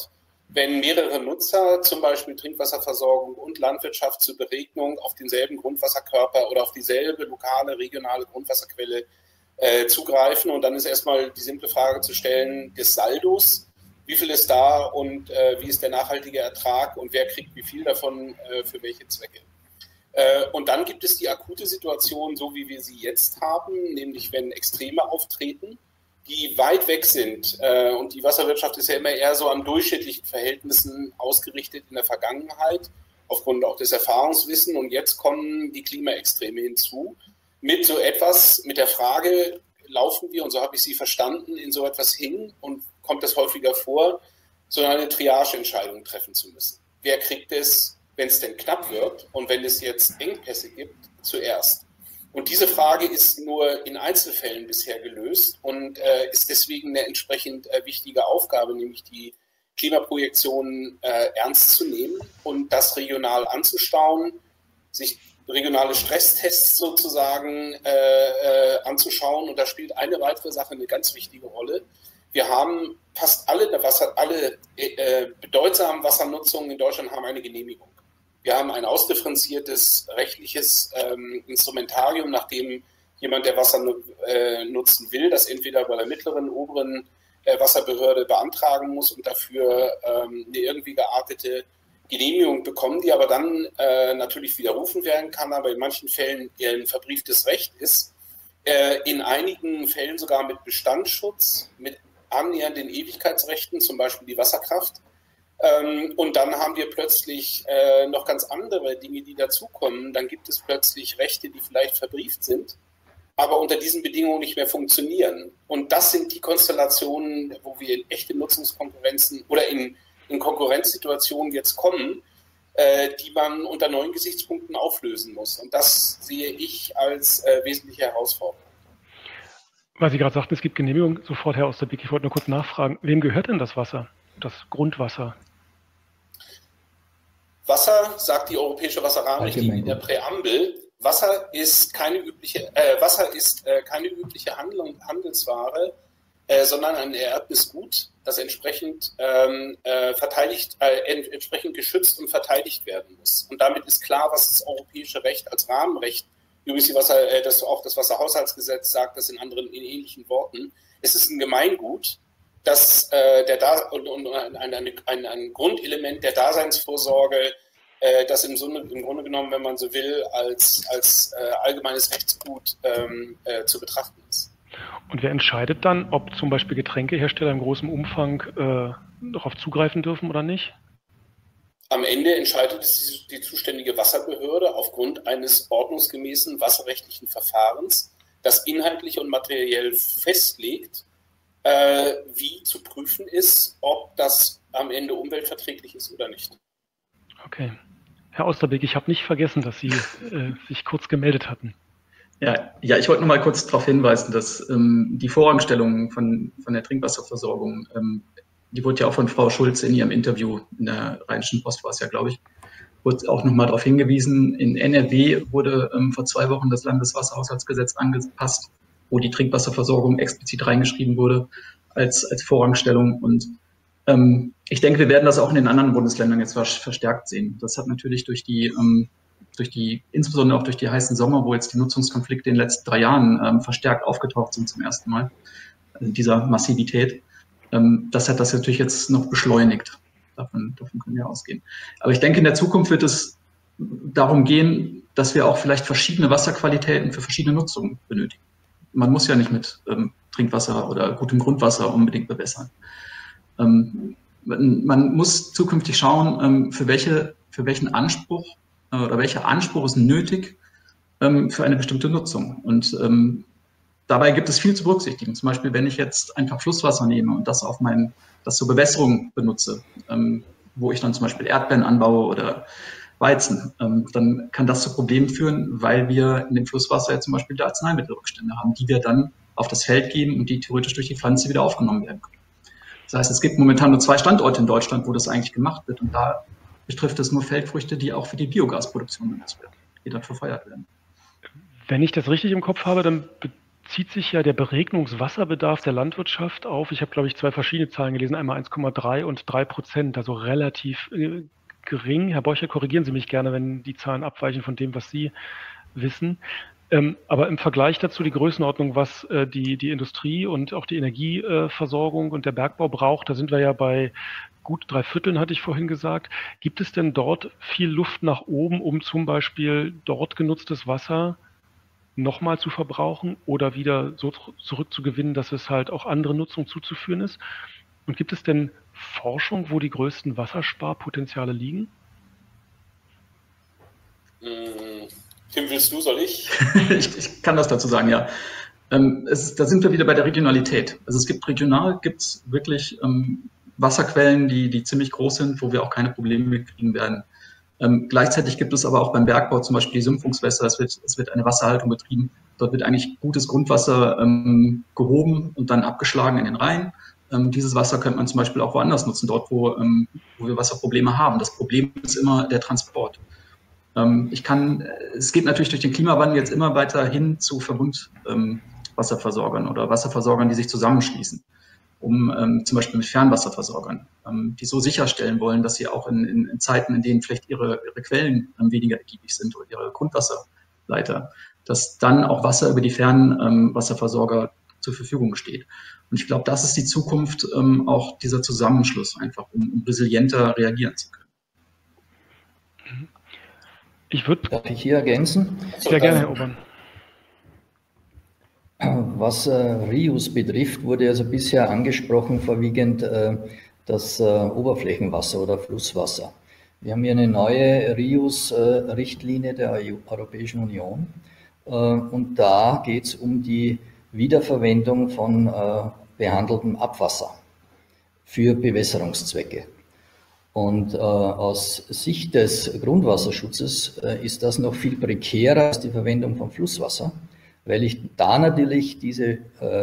wenn mehrere Nutzer, zum Beispiel Trinkwasserversorgung und Landwirtschaft zur Beregnung auf denselben Grundwasserkörper oder auf dieselbe lokale, regionale Grundwasserquelle zugreifen. Und dann ist erstmal die simple Frage zu stellen des Saldos. Wie viel ist da und wie ist der nachhaltige Ertrag und wer kriegt wie viel davon für welche Zwecke? Und dann gibt es die akute Situation, so wie wir sie jetzt haben, nämlich wenn Extreme auftreten, die weit weg sind. Und die Wasserwirtschaft ist ja immer eher so an durchschnittlichen Verhältnissen ausgerichtet in der Vergangenheit, aufgrund auch des Erfahrungswissens. Und jetzt kommen die Klimaextreme hinzu. Mit so etwas, mit der Frage, laufen wir, und so habe ich Sie verstanden, in so etwas hin und kommt es häufiger vor, so eine Triage-Entscheidung treffen zu müssen. Wer kriegt es, wenn es denn knapp wird und wenn es jetzt Engpässe gibt, zuerst? Und diese Frage ist nur in Einzelfällen bisher gelöst und ist deswegen eine entsprechend wichtige Aufgabe, nämlich die Klimaprojektionen ernst zu nehmen und das regional anzustauen, sich regionale Stresstests sozusagen anzuschauen. Und da spielt eine weitere Sache eine ganz wichtige Rolle. Wir haben fast alle bedeutsamen Wassernutzungen in Deutschland haben eine Genehmigung. Wir haben ein ausdifferenziertes rechtliches Instrumentarium, nach dem jemand, der Wasser nutzen will, das entweder bei der mittleren, oberen Wasserbehörde beantragen muss und dafür eine irgendwie geartete Genehmigung bekommen, die aber dann natürlich widerrufen werden kann, aber in manchen Fällen ein verbrieftes Recht ist, in einigen Fällen sogar mit Bestandsschutz, mit annähernden Ewigkeitsrechten, zum Beispiel die Wasserkraft. Und dann haben wir plötzlich noch ganz andere Dinge, die dazukommen. Dann gibt es plötzlich Rechte, die vielleicht verbrieft sind, aber unter diesen Bedingungen nicht mehr funktionieren. Und das sind die Konstellationen, wo wir in echte Nutzungskonkurrenzen oder in Konkurrenzsituationen jetzt kommen, die man unter neuen Gesichtspunkten auflösen muss. Und das sehe ich als wesentliche Herausforderung. Weil Sie gerade sagten, es gibt Genehmigung, sofort Herr Osterbeek, ich wollte nur kurz nachfragen, wem gehört denn das Wasser, das Grundwasser? Wasser, sagt die Europäische Wasserrahmenrichtlinie in der Präambel, Wasser ist keine übliche Handelsware, sondern ein ererbtes Gut, das entsprechend entsprechend geschützt und verteidigt werden muss. Und damit ist klar, was das europäische Recht als Rahmenrecht, übrigens auch das Wasserhaushaltsgesetz sagt das in ähnlichen Worten, es ist ein Gemeingut, das ein Grundelement der Daseinsvorsorge, das im Grunde genommen, wenn man so will, als allgemeines Rechtsgut zu betrachten ist. Und wer entscheidet dann, ob zum Beispiel Getränkehersteller im großen Umfang darauf zugreifen dürfen oder nicht? Am Ende entscheidet es die zuständige Wasserbehörde aufgrund eines ordnungsgemäßen wasserrechtlichen Verfahrens, das inhaltlich und materiell festlegt, wie zu prüfen ist, ob das am Ende umweltverträglich ist oder nicht. Okay. Herr Osterbeek, ich habe nicht vergessen, dass Sie sich kurz gemeldet hatten. Ja, ich wollte noch mal kurz darauf hinweisen, dass die Vorrangstellung von der Trinkwasserversorgung, die wurde ja auch von Frau Schulze in ihrem Interview in der Rheinischen Post, war es ja, glaube ich, wurde auch noch mal darauf hingewiesen. In NRW wurde vor 2 Wochen das Landeswasserhaushaltsgesetz angepasst, wo die Trinkwasserversorgung explizit reingeschrieben wurde als Vorrangstellung. Und ich denke, wir werden das auch in den anderen Bundesländern jetzt verstärkt sehen. Das hat natürlich insbesondere auch durch die heißen Sommer, wo jetzt die Nutzungskonflikte in den letzten 3 Jahren verstärkt aufgetaucht sind zum ersten Mal, also dieser Massivität, das hat das natürlich jetzt noch beschleunigt. Davon können wir ausgehen. Aber ich denke, in der Zukunft wird es darum gehen, dass wir auch vielleicht verschiedene Wasserqualitäten für verschiedene Nutzungen benötigen. Man muss ja nicht mit Trinkwasser oder gutem Grundwasser unbedingt bewässern. Man muss zukünftig schauen, für welchen Anspruch oder welcher Anspruch ist nötig für eine bestimmte Nutzung. Und dabei gibt es viel zu berücksichtigen. Zum Beispiel, wenn ich jetzt einfach Flusswasser nehme und das zur Bewässerung benutze, wo ich dann zum Beispiel Erdbeeren anbaue oder Weizen, dann kann das zu Problemen führen, weil wir in dem Flusswasser ja zum Beispiel Arzneimittelrückstände haben, die wir dann auf das Feld geben und die theoretisch durch die Pflanze wieder aufgenommen werden können. Das heißt, es gibt momentan nur 2 Standorte in Deutschland, wo das eigentlich gemacht wird. Und da betrifft es nur Feldfrüchte, die auch für die Biogasproduktion benutzt werden, die dann verfeuert werden. Wenn ich das richtig im Kopf habe, dann zieht sich ja der Beregnungswasserbedarf der Landwirtschaft auf. Ich habe, glaube ich, 2 verschiedene Zahlen gelesen, einmal 1,3 und 3%, also relativ gering. Herr Borchert, korrigieren Sie mich gerne, wenn die Zahlen abweichen von dem, was Sie wissen. Aber im Vergleich dazu die Größenordnung, was die Industrie und auch die Energieversorgung und der Bergbau braucht, da sind wir ja bei gut 3/4, hatte ich vorhin gesagt. Gibt es denn dort viel Luft nach oben, um zum Beispiel dort genutztes Wasser nochmal zu verbrauchen oder wieder so zurückzugewinnen, dass es halt auch andere Nutzung zuzuführen ist? Und gibt es denn Forschung, wo die größten Wassersparpotenziale liegen? Tim, willst du, soll ich? Ich kann das dazu sagen, ja. Da sind wir wieder bei der Regionalität. Also es gibt wirklich Wasserquellen, die ziemlich groß sind, wo wir auch keine Probleme mit kriegen werden. Gleichzeitig gibt es aber auch beim Bergbau zum Beispiel die Sümpfungswässer. Es wird eine Wasserhaltung betrieben. Dort wird eigentlich gutes Grundwasser gehoben und dann abgeschlagen in den Rhein. Dieses Wasser könnte man zum Beispiel auch woanders nutzen, dort, wo wir Wasserprobleme haben. Das Problem ist immer der Transport. Es geht natürlich durch den Klimawandel jetzt immer weiter hin zu Verbundwasserversorgern oder Wasserversorgern, die sich zusammenschließen, um zum Beispiel mit Fernwasserversorgern, die so sicherstellen wollen, dass sie auch in Zeiten, in denen vielleicht ihre Quellen weniger ergiebig sind oder ihre Grundwasserleiter, dass dann auch Wasser über die Fernwasserversorger zur Verfügung steht. Und ich glaube, das ist die Zukunft, auch dieser Zusammenschluss einfach, um resilienter reagieren zu können. Darf ich hier ergänzen? Sehr gerne, Herr Obern. Was Reuse betrifft, wurde also bisher angesprochen, vorwiegend das Oberflächenwasser oder Flusswasser. Wir haben hier eine neue Reuse-Richtlinie der Europäischen Union und da geht es um die Wiederverwendung von behandeltem Abwasser für Bewässerungszwecke. Und aus Sicht des Grundwasserschutzes ist das noch viel prekärer als die Verwendung von Flusswasser, weil ich da natürlich diese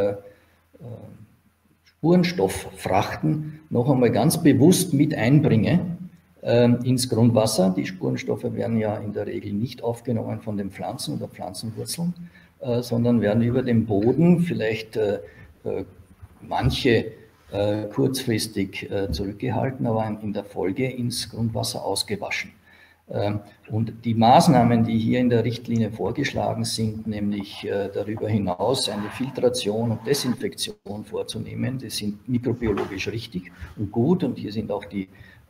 Spurenstofffrachten noch einmal ganz bewusst mit einbringe ins Grundwasser. Die Spurenstoffe werden ja in der Regel nicht aufgenommen von den Pflanzen oder Pflanzenwurzeln, sondern werden über den Boden, vielleicht manche kurzfristig zurückgehalten, aber in der Folge ins Grundwasser ausgewaschen. Und die Maßnahmen, die hier in der Richtlinie vorgeschlagen sind, nämlich darüber hinaus eine Filtration und Desinfektion vorzunehmen, die sind mikrobiologisch richtig und gut und hier sind auch die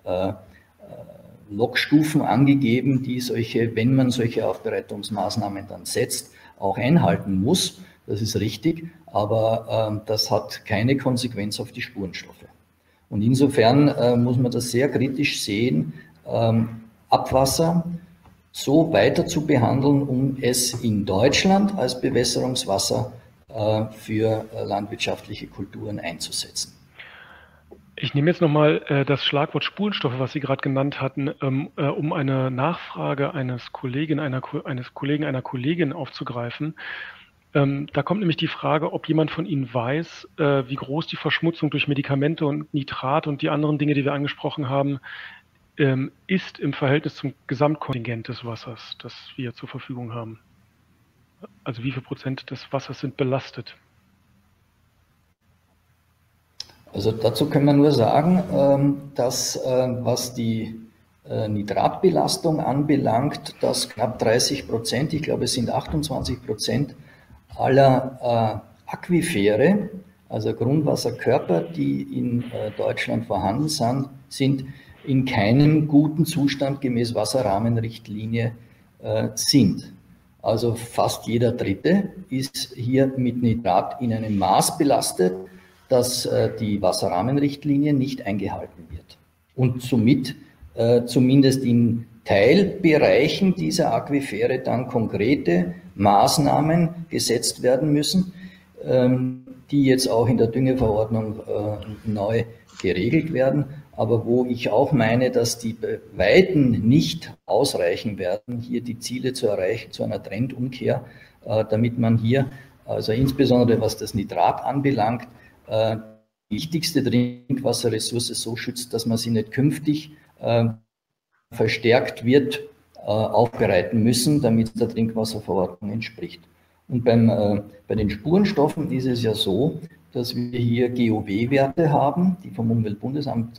Logstufen angegeben, die wenn man solche Aufbereitungsmaßnahmen dann setzt, auch einhalten muss. Das ist richtig, aber das hat keine Konsequenz auf die Spurenstoffe. Und insofern muss man das sehr kritisch sehen, Abwasser so weiter zu behandeln, um es in Deutschland als Bewässerungswasser für landwirtschaftliche Kulturen einzusetzen. Ich nehme jetzt nochmal das Schlagwort Spurenstoffe, was Sie gerade genannt hatten, um eine Nachfrage eines Kollegen, einer Kollegin aufzugreifen. Da kommt nämlich die Frage, ob jemand von Ihnen weiß, wie groß die Verschmutzung durch Medikamente und Nitrat und die anderen Dinge, die wir angesprochen haben, ist im Verhältnis zum Gesamtkontingent des Wassers, das wir zur Verfügung haben. Also wie viel Prozent des Wassers sind belastet? Also dazu können wir nur sagen, dass was die Nitratbelastung anbelangt, dass knapp 30%, ich glaube es sind 28% aller Aquifere, also Grundwasserkörper, die in Deutschland vorhanden sind in keinem guten Zustand gemäß Wasserrahmenrichtlinie sind. Also fast jeder Dritte ist hier mit Nitrat in einem Maß belastet, dass die Wasserrahmenrichtlinie nicht eingehalten wird. Und somit zumindest in Teilbereichen dieser Aquifere dann konkrete Maßnahmen gesetzt werden müssen, die jetzt auch in der Düngeverordnung neu geregelt werden, aber wo ich auch meine, dass die bei Weitem nicht ausreichen werden, hier die Ziele zu erreichen, zu einer Trendumkehr, damit man hier, also insbesondere was das Nitrat anbelangt, die wichtigste Trinkwasserressource so schützt, dass man sie nicht künftig verstärkt wird aufbereiten müssen, damit der Trinkwasserverordnung entspricht. Und bei den Spurenstoffen ist es ja so, dass wir hier GOB-Werte haben, die vom Umweltbundesamt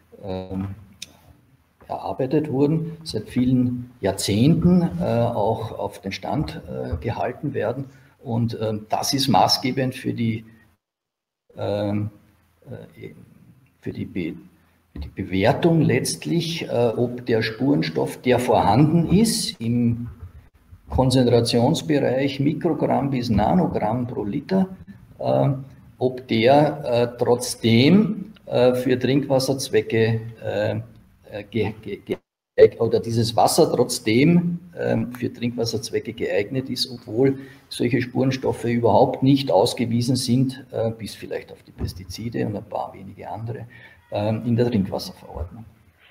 erarbeitet wurden, seit vielen Jahrzehnten auch auf den Stand gehalten werden. Und das ist maßgebend für die Bewertung letztlich, ob der Spurenstoff, der vorhanden ist, im Konzentrationsbereich Mikrogramm bis Nanogramm pro Liter, ob der trotzdem für Trinkwasserzwecke oder dieses Wasser trotzdem für Trinkwasserzwecke geeignet ist, obwohl solche Spurenstoffe überhaupt nicht ausgewiesen sind, bis vielleicht auf die Pestizide und ein paar wenige andere, in der Trinkwasserverordnung.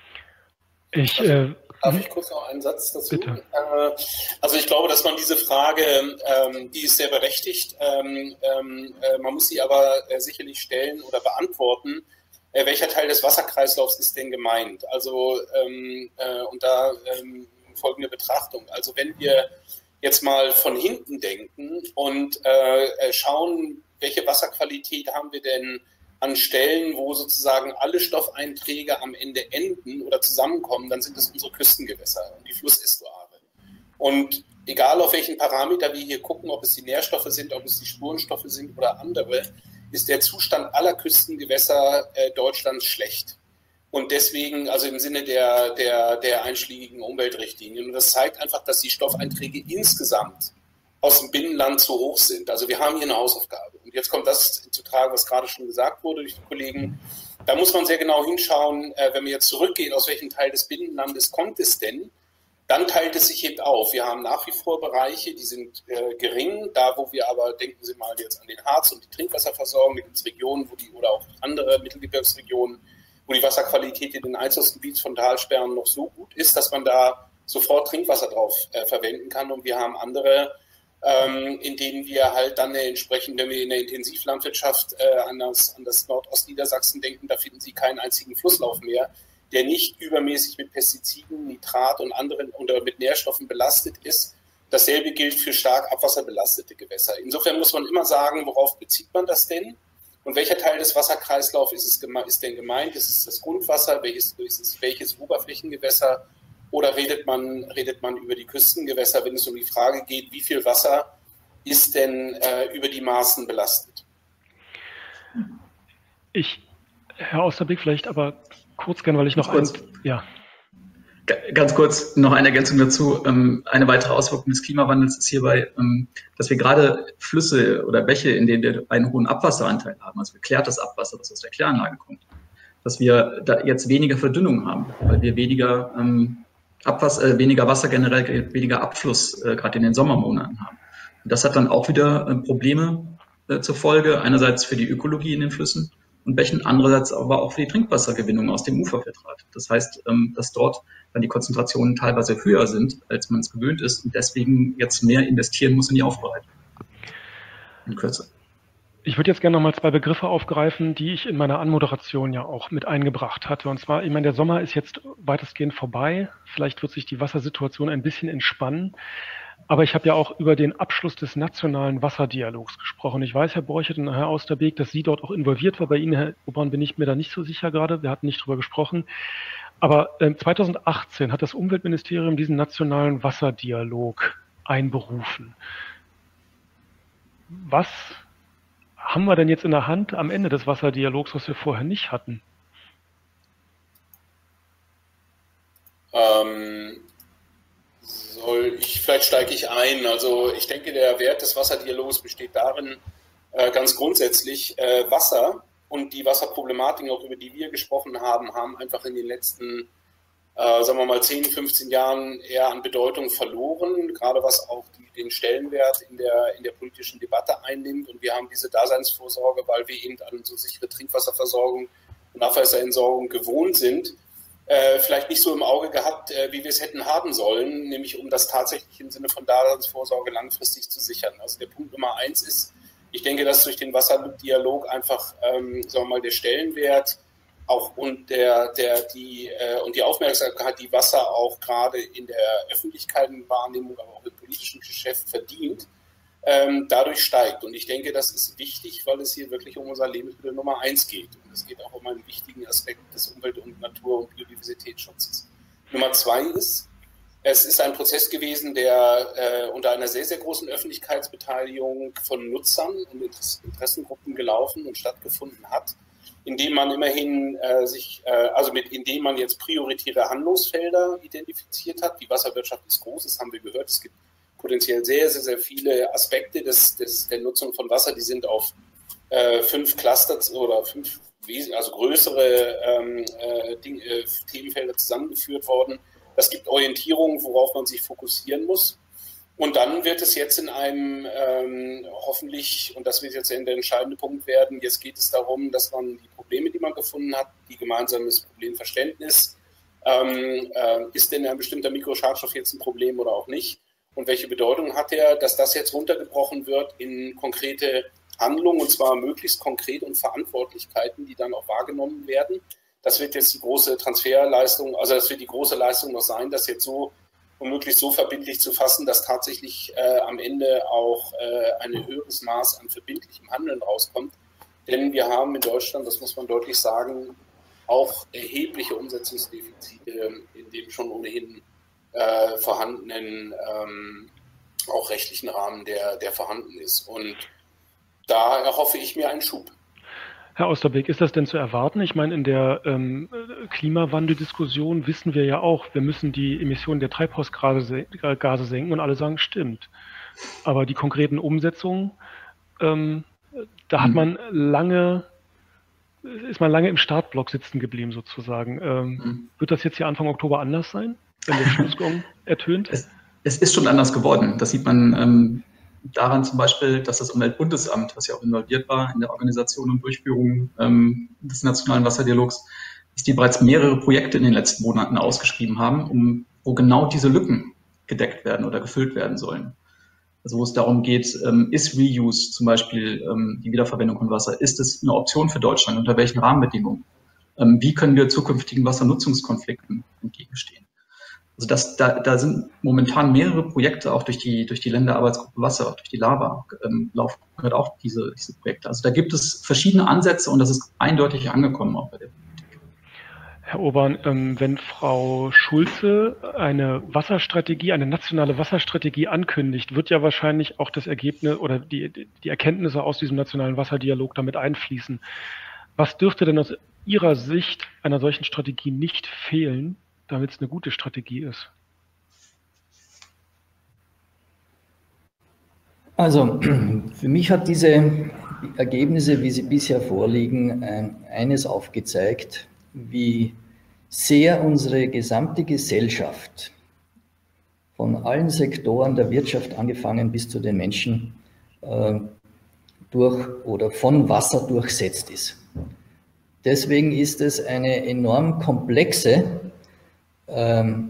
Darf ich kurz noch einen Satz dazu? Bitte. Also ich glaube, dass man diese Frage, die ist sehr berechtigt, man muss sie aber sicherlich stellen oder beantworten, welcher Teil des Wasserkreislaufs ist denn gemeint? Also und da folgende Betrachtung. Also wenn wir jetzt mal von hinten denken und schauen, welche Wasserqualität haben wir denn an Stellen, wo sozusagen alle Stoffeinträge am Ende enden oder zusammenkommen, dann sind es unsere Küstengewässer und die Flussestuare. Und egal auf welchen Parameter wir hier gucken, ob es die Nährstoffe sind, ob es die Spurenstoffe sind oder andere, ist der Zustand aller Küstengewässer Deutschlands schlecht. Und deswegen, also im Sinne der einschlägigen Umweltrichtlinien. Und das zeigt einfach, dass die Stoffeinträge insgesamt aus dem Binnenland zu hoch sind. Also wir haben hier eine Hausaufgabe. Und jetzt kommt das zu tragen, was gerade schon gesagt wurde durch die Kollegen. Da muss man sehr genau hinschauen, wenn wir jetzt zurückgehen, aus welchem Teil des Binnenlandes kommt es denn? Dann teilt es sich eben auf. Wir haben nach wie vor Bereiche, die sind gering. Da, wo wir aber, denken Sie mal jetzt an den Harz und die Trinkwasserversorgung, gibt es Regionen, oder auch andere Mittelgebirgsregionen, wo die Wasserqualität in den Einzugsgebieten von Talsperren noch so gut ist, dass man da sofort Trinkwasser drauf verwenden kann. Und wir haben andere, in denen wir halt dann entsprechend, wenn wir in der Intensivlandwirtschaft an das Nordostniedersachsen denken, da finden Sie keinen einzigen Flusslauf mehr, der nicht übermäßig mit Pestiziden, Nitrat und anderen oder mit Nährstoffen belastet ist. Dasselbe gilt für stark abwasserbelastete Gewässer. Insofern muss man immer sagen, worauf bezieht man das denn? Und welcher Teil des Wasserkreislaufs ist denn gemeint? Ist es das Grundwasser? Welches Oberflächengewässer? Oder redet man über die Küstengewässer, wenn es um die Frage geht, wie viel Wasser ist denn über die Maßen belastet? Herr Austerbeek, vielleicht aber kurz gerne, weil ich noch Ganz kurz noch eine Ergänzung dazu. Eine weitere Auswirkung des Klimawandels ist hierbei, dass wir gerade Flüsse oder Bäche, in denen wir einen hohen Abwasseranteil haben, also geklärtes Abwasser, das aus der Kläranlage kommt, dass wir da jetzt weniger Verdünnung haben, weil wir weniger weniger Wasser generell, weniger Abfluss gerade in den Sommermonaten haben. Und das hat dann auch wieder Probleme zur Folge, einerseits für die Ökologie in den Flüssen und Bächen, andererseits aber auch für die Trinkwassergewinnung aus dem Uferfiltrat. Das heißt, dass dort dann die Konzentrationen teilweise höher sind, als man es gewöhnt ist und deswegen jetzt mehr investieren muss in die Aufbereitung. In Kürze. Ich würde jetzt gerne nochmal zwei Begriffe aufgreifen, die ich in meiner Anmoderation ja auch mit eingebracht hatte. Und zwar, ich meine, der Sommer ist jetzt weitestgehend vorbei. Vielleicht wird sich die Wassersituation ein bisschen entspannen. Aber ich habe ja auch über den Abschluss des nationalen Wasserdialogs gesprochen. Ich weiß, Herr Borchert und Herr Austerbeek, dass Sie dort auch involviert waren. Bei Ihnen, Herr Obern, bin ich mir da nicht so sicher gerade. Wir hatten nicht drüber gesprochen. Aber 2018 hat das Umweltministerium diesen nationalen Wasserdialog einberufen. Was haben wir denn jetzt in der Hand am Ende des Wasserdialogs, was wir vorher nicht hatten? Vielleicht steige ich ein. Also ich denke, der Wert des Wasserdialogs besteht darin, ganz grundsätzlich Wasser und die Wasserproblematiken, auch über die wir gesprochen haben, haben einfach in den letzten, sagen wir mal, 10, 15 Jahren eher an Bedeutung verloren, gerade was auch den Stellenwert in der politischen Debatte einnimmt. Und wir haben diese Daseinsvorsorge, weil wir eben an so sichere Trinkwasserversorgung und Abwasserentsorgung gewohnt sind, vielleicht nicht so im Auge gehabt, wie wir es hätten haben sollen, nämlich um das tatsächlich im Sinne von Daseinsvorsorge langfristig zu sichern. Also der Punkt Nummer 1 ist, ich denke, dass durch den Wasserdialog einfach, sagen wir mal, der Stellenwert auch und die Aufmerksamkeit, die Wasser auch gerade in der öffentlichen Wahrnehmung, aber auch im politischen Geschäft verdient, dadurch steigt. Und ich denke, das ist wichtig, weil es hier wirklich um unser Lebensmittel Nummer 1 geht. Und es geht auch um einen wichtigen Aspekt des Umwelt- und Natur- und Biodiversitätsschutzes. Nummer 2 ist, es ist ein Prozess gewesen, der unter einer sehr, sehr großen Öffentlichkeitsbeteiligung von Nutzern und Interessengruppen gelaufen und stattgefunden hat, indem man immerhin indem man jetzt prioritäre Handlungsfelder identifiziert hat. Die Wasserwirtschaft ist groß, das haben wir gehört. Es gibt potenziell sehr, sehr, sehr viele Aspekte der Nutzung von Wasser, die sind auf 5 Cluster oder 5 größere Themenfelder zusammengeführt worden. Das gibt Orientierung, worauf man sich fokussieren muss. Und dann wird es jetzt in einem hoffentlich, und das wird jetzt der entscheidende Punkt werden, jetzt geht es darum, dass man die Probleme, die man gefunden hat, die gemeinsames Problemverständnis, ist denn ein bestimmter Mikroschadstoff jetzt ein Problem oder auch nicht? Und welche Bedeutung hat er, dass das jetzt runtergebrochen wird in konkrete Handlungen, und zwar möglichst konkret und Verantwortlichkeiten, die dann auch wahrgenommen werden. Das wird jetzt die große Transferleistung, also das wird die große Leistung noch sein, das jetzt so womöglich so verbindlich zu fassen, dass tatsächlich am Ende auch ein höheres Maß an verbindlichem Handeln rauskommt. Denn wir haben in Deutschland, das muss man deutlich sagen, auch erhebliche Umsetzungsdefizite in dem schon ohnehin vorhandenen, auch rechtlichen Rahmen, der vorhanden ist. Und da erhoffe ich mir einen Schub. Herr Osterbeek, ist das denn zu erwarten? Ich meine, in der Klimawandeldiskussion wissen wir ja auch, wir müssen die Emissionen der Treibhausgase senken und alle sagen, stimmt. Aber die konkreten Umsetzungen, da hat man ist man lange im Startblock sitzen geblieben sozusagen. Wird das jetzt hier Anfang Oktober anders sein, wenn der Schlussgong ertönt? Es ist schon anders geworden. Das sieht man daran zum Beispiel, dass das Umweltbundesamt, was ja auch involviert war in der Organisation und Durchführung des Nationalen Wasserdialogs, dass die bereits mehrere Projekte in den letzten Monaten ausgeschrieben haben, wo genau diese Lücken gedeckt werden oder gefüllt werden sollen. Also wo es darum geht, ist Reuse zum Beispiel, die Wiederverwendung von Wasser, ist es eine Option für Deutschland? Unter welchen Rahmenbedingungen? Wie können wir zukünftigen Wassernutzungskonflikten entgegenstehen? Also da sind momentan mehrere Projekte auch durch die Länderarbeitsgruppe Wasser, durch die LAWA, laufen halt auch diese Projekte. Also da gibt es verschiedene Ansätze und das ist eindeutig angekommen auch bei der Politik. Herr Urban, wenn Frau Schulze eine Wasserstrategie, eine nationale Wasserstrategie ankündigt, wird ja wahrscheinlich auch das Ergebnis oder die Erkenntnisse aus diesem nationalen Wasserdialog damit einfließen. Was dürfte denn aus Ihrer Sicht einer solchen Strategie nicht fehlen, damit es eine gute Strategie ist? Also für mich hat diese Ergebnisse, wie sie bisher vorliegen, eines aufgezeigt, wie sehr unsere gesamte Gesellschaft, von allen Sektoren der Wirtschaft angefangen bis zu den Menschen, durch oder von Wasser durchsetzt ist. Deswegen ist es eine enorm komplexe ein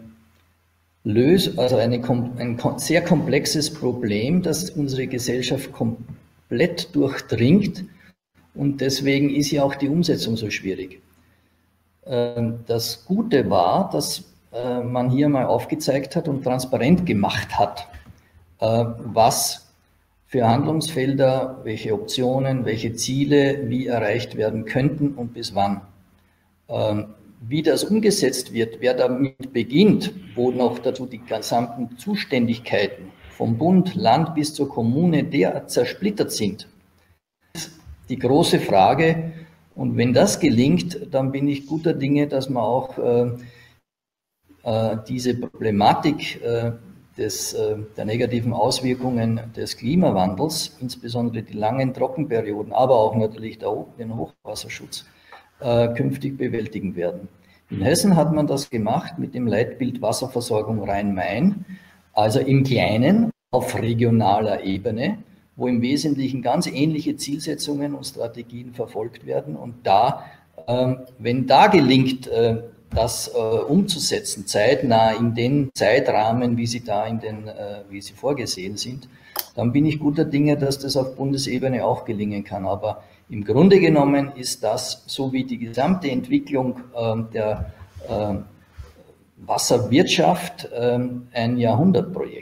sehr komplexes Problem, das unsere Gesellschaft komplett durchdringt, und deswegen ist ja auch die Umsetzung so schwierig. Das Gute war, dass man hier mal aufgezeigt hat und transparent gemacht hat, was für Handlungsfelder, welche Optionen, welche Ziele wie erreicht werden könnten und bis wann. Wie das umgesetzt wird, wer damit beginnt, wo noch dazu die gesamten Zuständigkeiten vom Bund, Land bis zur Kommune derart zersplittert sind, ist die große Frage. Und wenn das gelingt, dann bin ich guter Dinge, dass man auch diese Problematik der negativen Auswirkungen des Klimawandels, insbesondere die langen Trockenperioden, aber auch natürlich den Hochwasserschutz, künftig bewältigen werden. In Hessen hat man das gemacht mit dem Leitbild Wasserversorgung Rhein-Main, also im Kleinen auf regionaler Ebene, wo im Wesentlichen ganz ähnliche Zielsetzungen und Strategien verfolgt werden. Und wenn da gelingt, das umzusetzen, zeitnah in den Zeitrahmen, wie sie vorgesehen sind, dann bin ich guter Dinge, dass das auf Bundesebene auch gelingen kann. Aber im Grunde genommen ist das, so wie die gesamte Entwicklung der Wasserwirtschaft, ein Jahrhundertprojekt.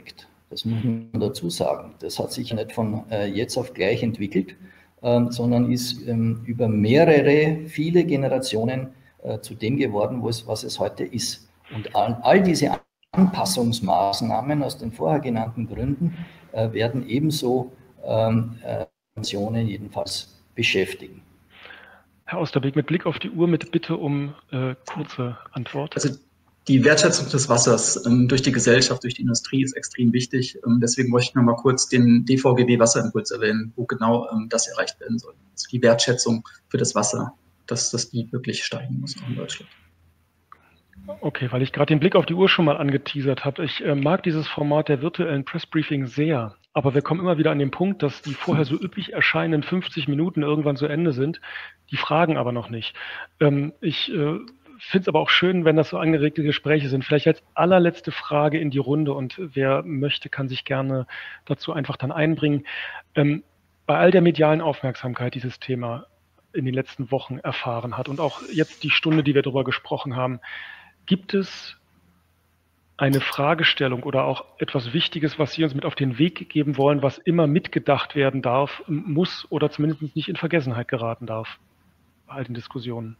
Das muss man dazu sagen. Das hat sich nicht von jetzt auf gleich entwickelt, sondern ist über viele Generationen zu dem geworden, was es heute ist. Und all diese Anpassungsmaßnahmen aus den vorher genannten Gründen werden ebenso Nationen jedenfalls beschäftigen. Herr Osterbeek, mit Blick auf die Uhr, mit Bitte um kurze Antwort. Also die Wertschätzung des Wassers durch die Gesellschaft, durch die Industrie ist extrem wichtig. Deswegen wollte ich noch mal kurz den DVGW Wasserimpuls erwähnen, wo genau das erreicht werden soll. Also die Wertschätzung für das Wasser, dass die wirklich steigen muss auch in Deutschland. Okay, weil ich gerade den Blick auf die Uhr schon mal angeteasert habe. Ich mag dieses Format der virtuellen Pressbriefing sehr, aber wir kommen immer wieder an den Punkt, dass die vorher so üppig erscheinenden 50 Minuten irgendwann zu Ende sind, die Fragen aber noch nicht. Ich finde es aber auch schön, wenn das so angeregte Gespräche sind. Vielleicht als allerletzte Frage in die Runde und wer möchte, kann sich gerne dazu einfach dann einbringen. Bei all der medialen Aufmerksamkeit dieses Thema in den letzten Wochen erfahren hat und auch jetzt die Stunde, die wir darüber gesprochen haben, gibt es eine Fragestellung oder auch etwas Wichtiges, was Sie uns mit auf den Weg geben wollen, was immer mitgedacht werden darf, muss oder zumindest nicht in Vergessenheit geraten darf bei all den Diskussionen?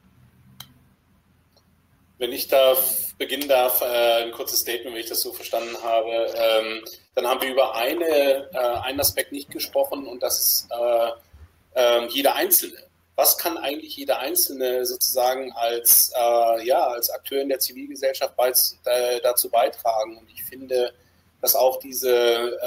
Wenn ich da beginnen darf, ein kurzes Statement, wenn ich das so verstanden habe, dann haben wir über einen Aspekt nicht gesprochen und das ist jeder Einzelne. Was kann eigentlich jeder Einzelne sozusagen als Akteur in der Zivilgesellschaft dazu beitragen? Und ich finde, dass auch diese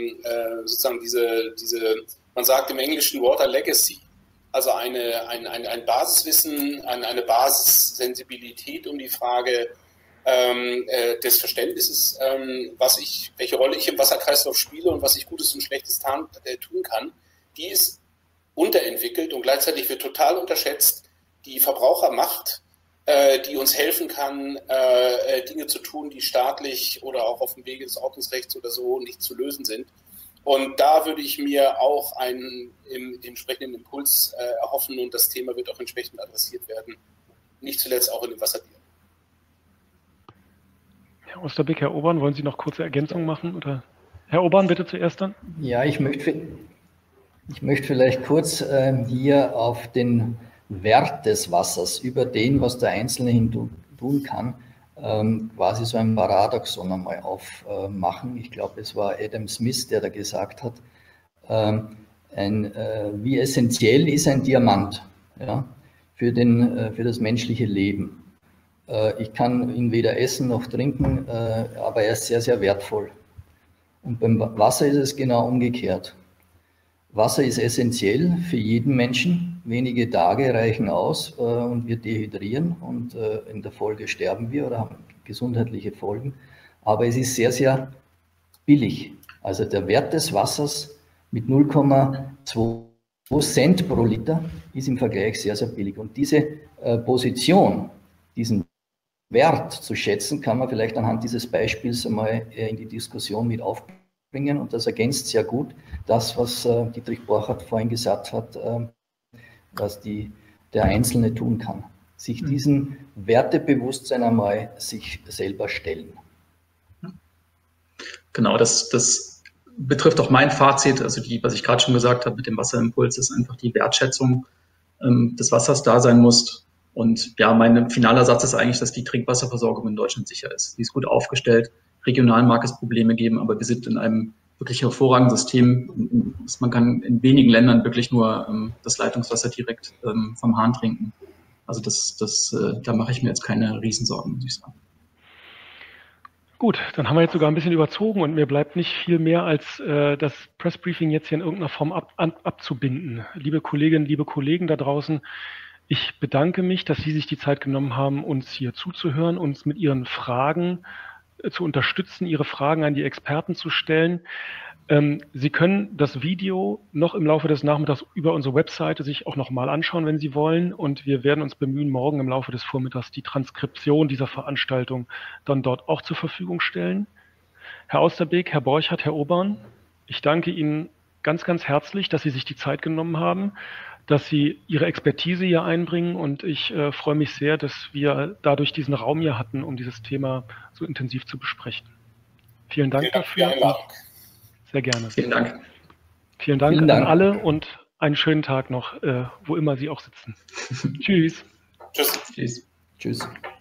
man sagt im Englischen Water Legacy, also ein Basiswissen, eine Basissensibilität um die Frage des Verständnisses, welche Rolle ich im Wasserkreislauf spiele und was ich Gutes und Schlechtes tun kann, die ist unterentwickelt und gleichzeitig wird total unterschätzt die Verbrauchermacht, die uns helfen kann, Dinge zu tun, die staatlich oder auch auf dem Wege des Ordnungsrechts oder so nicht zu lösen sind. Und da würde ich mir auch einen entsprechenden Impuls erhoffen und das Thema wird auch entsprechend adressiert werden, nicht zuletzt auch in dem Wasserdialog. Herr Osterbeek, Herr Obern, wollen Sie noch kurze Ergänzungen machen? Oder? Herr Obern, bitte zuerst dann. Ja, ich möchte vielleicht kurz hier auf den Wert des Wassers, über den, was der Einzelne hin tun kann, quasi so ein Paradoxon einmal aufmachen. Ich glaube, es war Adam Smith, der da gesagt hat, wie essentiell ist ein Diamant, ja, für das menschliche Leben. Ich kann ihn weder essen noch trinken, aber er ist sehr, sehr wertvoll. Und beim Wasser ist es genau umgekehrt. Wasser ist essentiell für jeden Menschen. Wenige Tage reichen aus und wir dehydrieren und in der Folge sterben wir oder haben gesundheitliche Folgen. Aber es ist sehr, sehr billig. Also der Wert des Wassers mit 0,2 Cent pro Liter ist im Vergleich sehr, sehr billig. Und diese Position, diesen Wert zu schätzen, kann man vielleicht anhand dieses Beispiels einmal in die Diskussion mit aufbringen. Und das ergänzt sehr gut das, was Dietrich Borchardt vorhin gesagt hat, was der Einzelne tun kann. Sich diesen Wertebewusstsein einmal sich selber stellen. Genau, das betrifft auch mein Fazit, also was ich gerade schon gesagt habe mit dem Wasserimpuls, ist einfach die Wertschätzung des Wassers da sein muss. Und ja, mein finaler Satz ist eigentlich, dass die Trinkwasserversorgung in Deutschland sicher ist. Sie ist gut aufgestellt. Regional mag es Probleme geben, aber wir sind in einem wirklich hervorragenden System. Man kann in wenigen Ländern wirklich nur das Leitungswasser direkt vom Hahn trinken. Also da mache ich mir jetzt keine Riesensorgen, muss ich sagen. Gut, dann haben wir jetzt sogar ein bisschen überzogen und mir bleibt nicht viel mehr, als das Pressbriefing jetzt hier in irgendeiner Form abzubinden. Liebe Kolleginnen, liebe Kollegen da draußen, ich bedanke mich, dass Sie sich die Zeit genommen haben, uns hier zuzuhören, uns mit Ihren Fragen zu unterstützen, Ihre Fragen an die Experten zu stellen. Sie können das Video noch im Laufe des Nachmittags über unsere Webseite sich auch nochmal anschauen, wenn Sie wollen. Und wir werden uns bemühen, morgen im Laufe des Vormittags die Transkription dieser Veranstaltung dann dort auch zur Verfügung stellen. Herr Osterbeek, Herr Borchardt, Herr Obern, ich danke Ihnen ganz, ganz herzlich, dass Sie sich die Zeit genommen haben, dass Sie Ihre Expertise hier einbringen und ich freue mich sehr, dass wir dadurch diesen Raum hier hatten, um dieses Thema so intensiv zu besprechen. Vielen Dank dafür. Sehr gerne. Vielen Dank. Vielen Dank an alle und einen schönen Tag noch, wo immer Sie auch sitzen. Tschüss. Tschüss. Tschüss. Tschüss.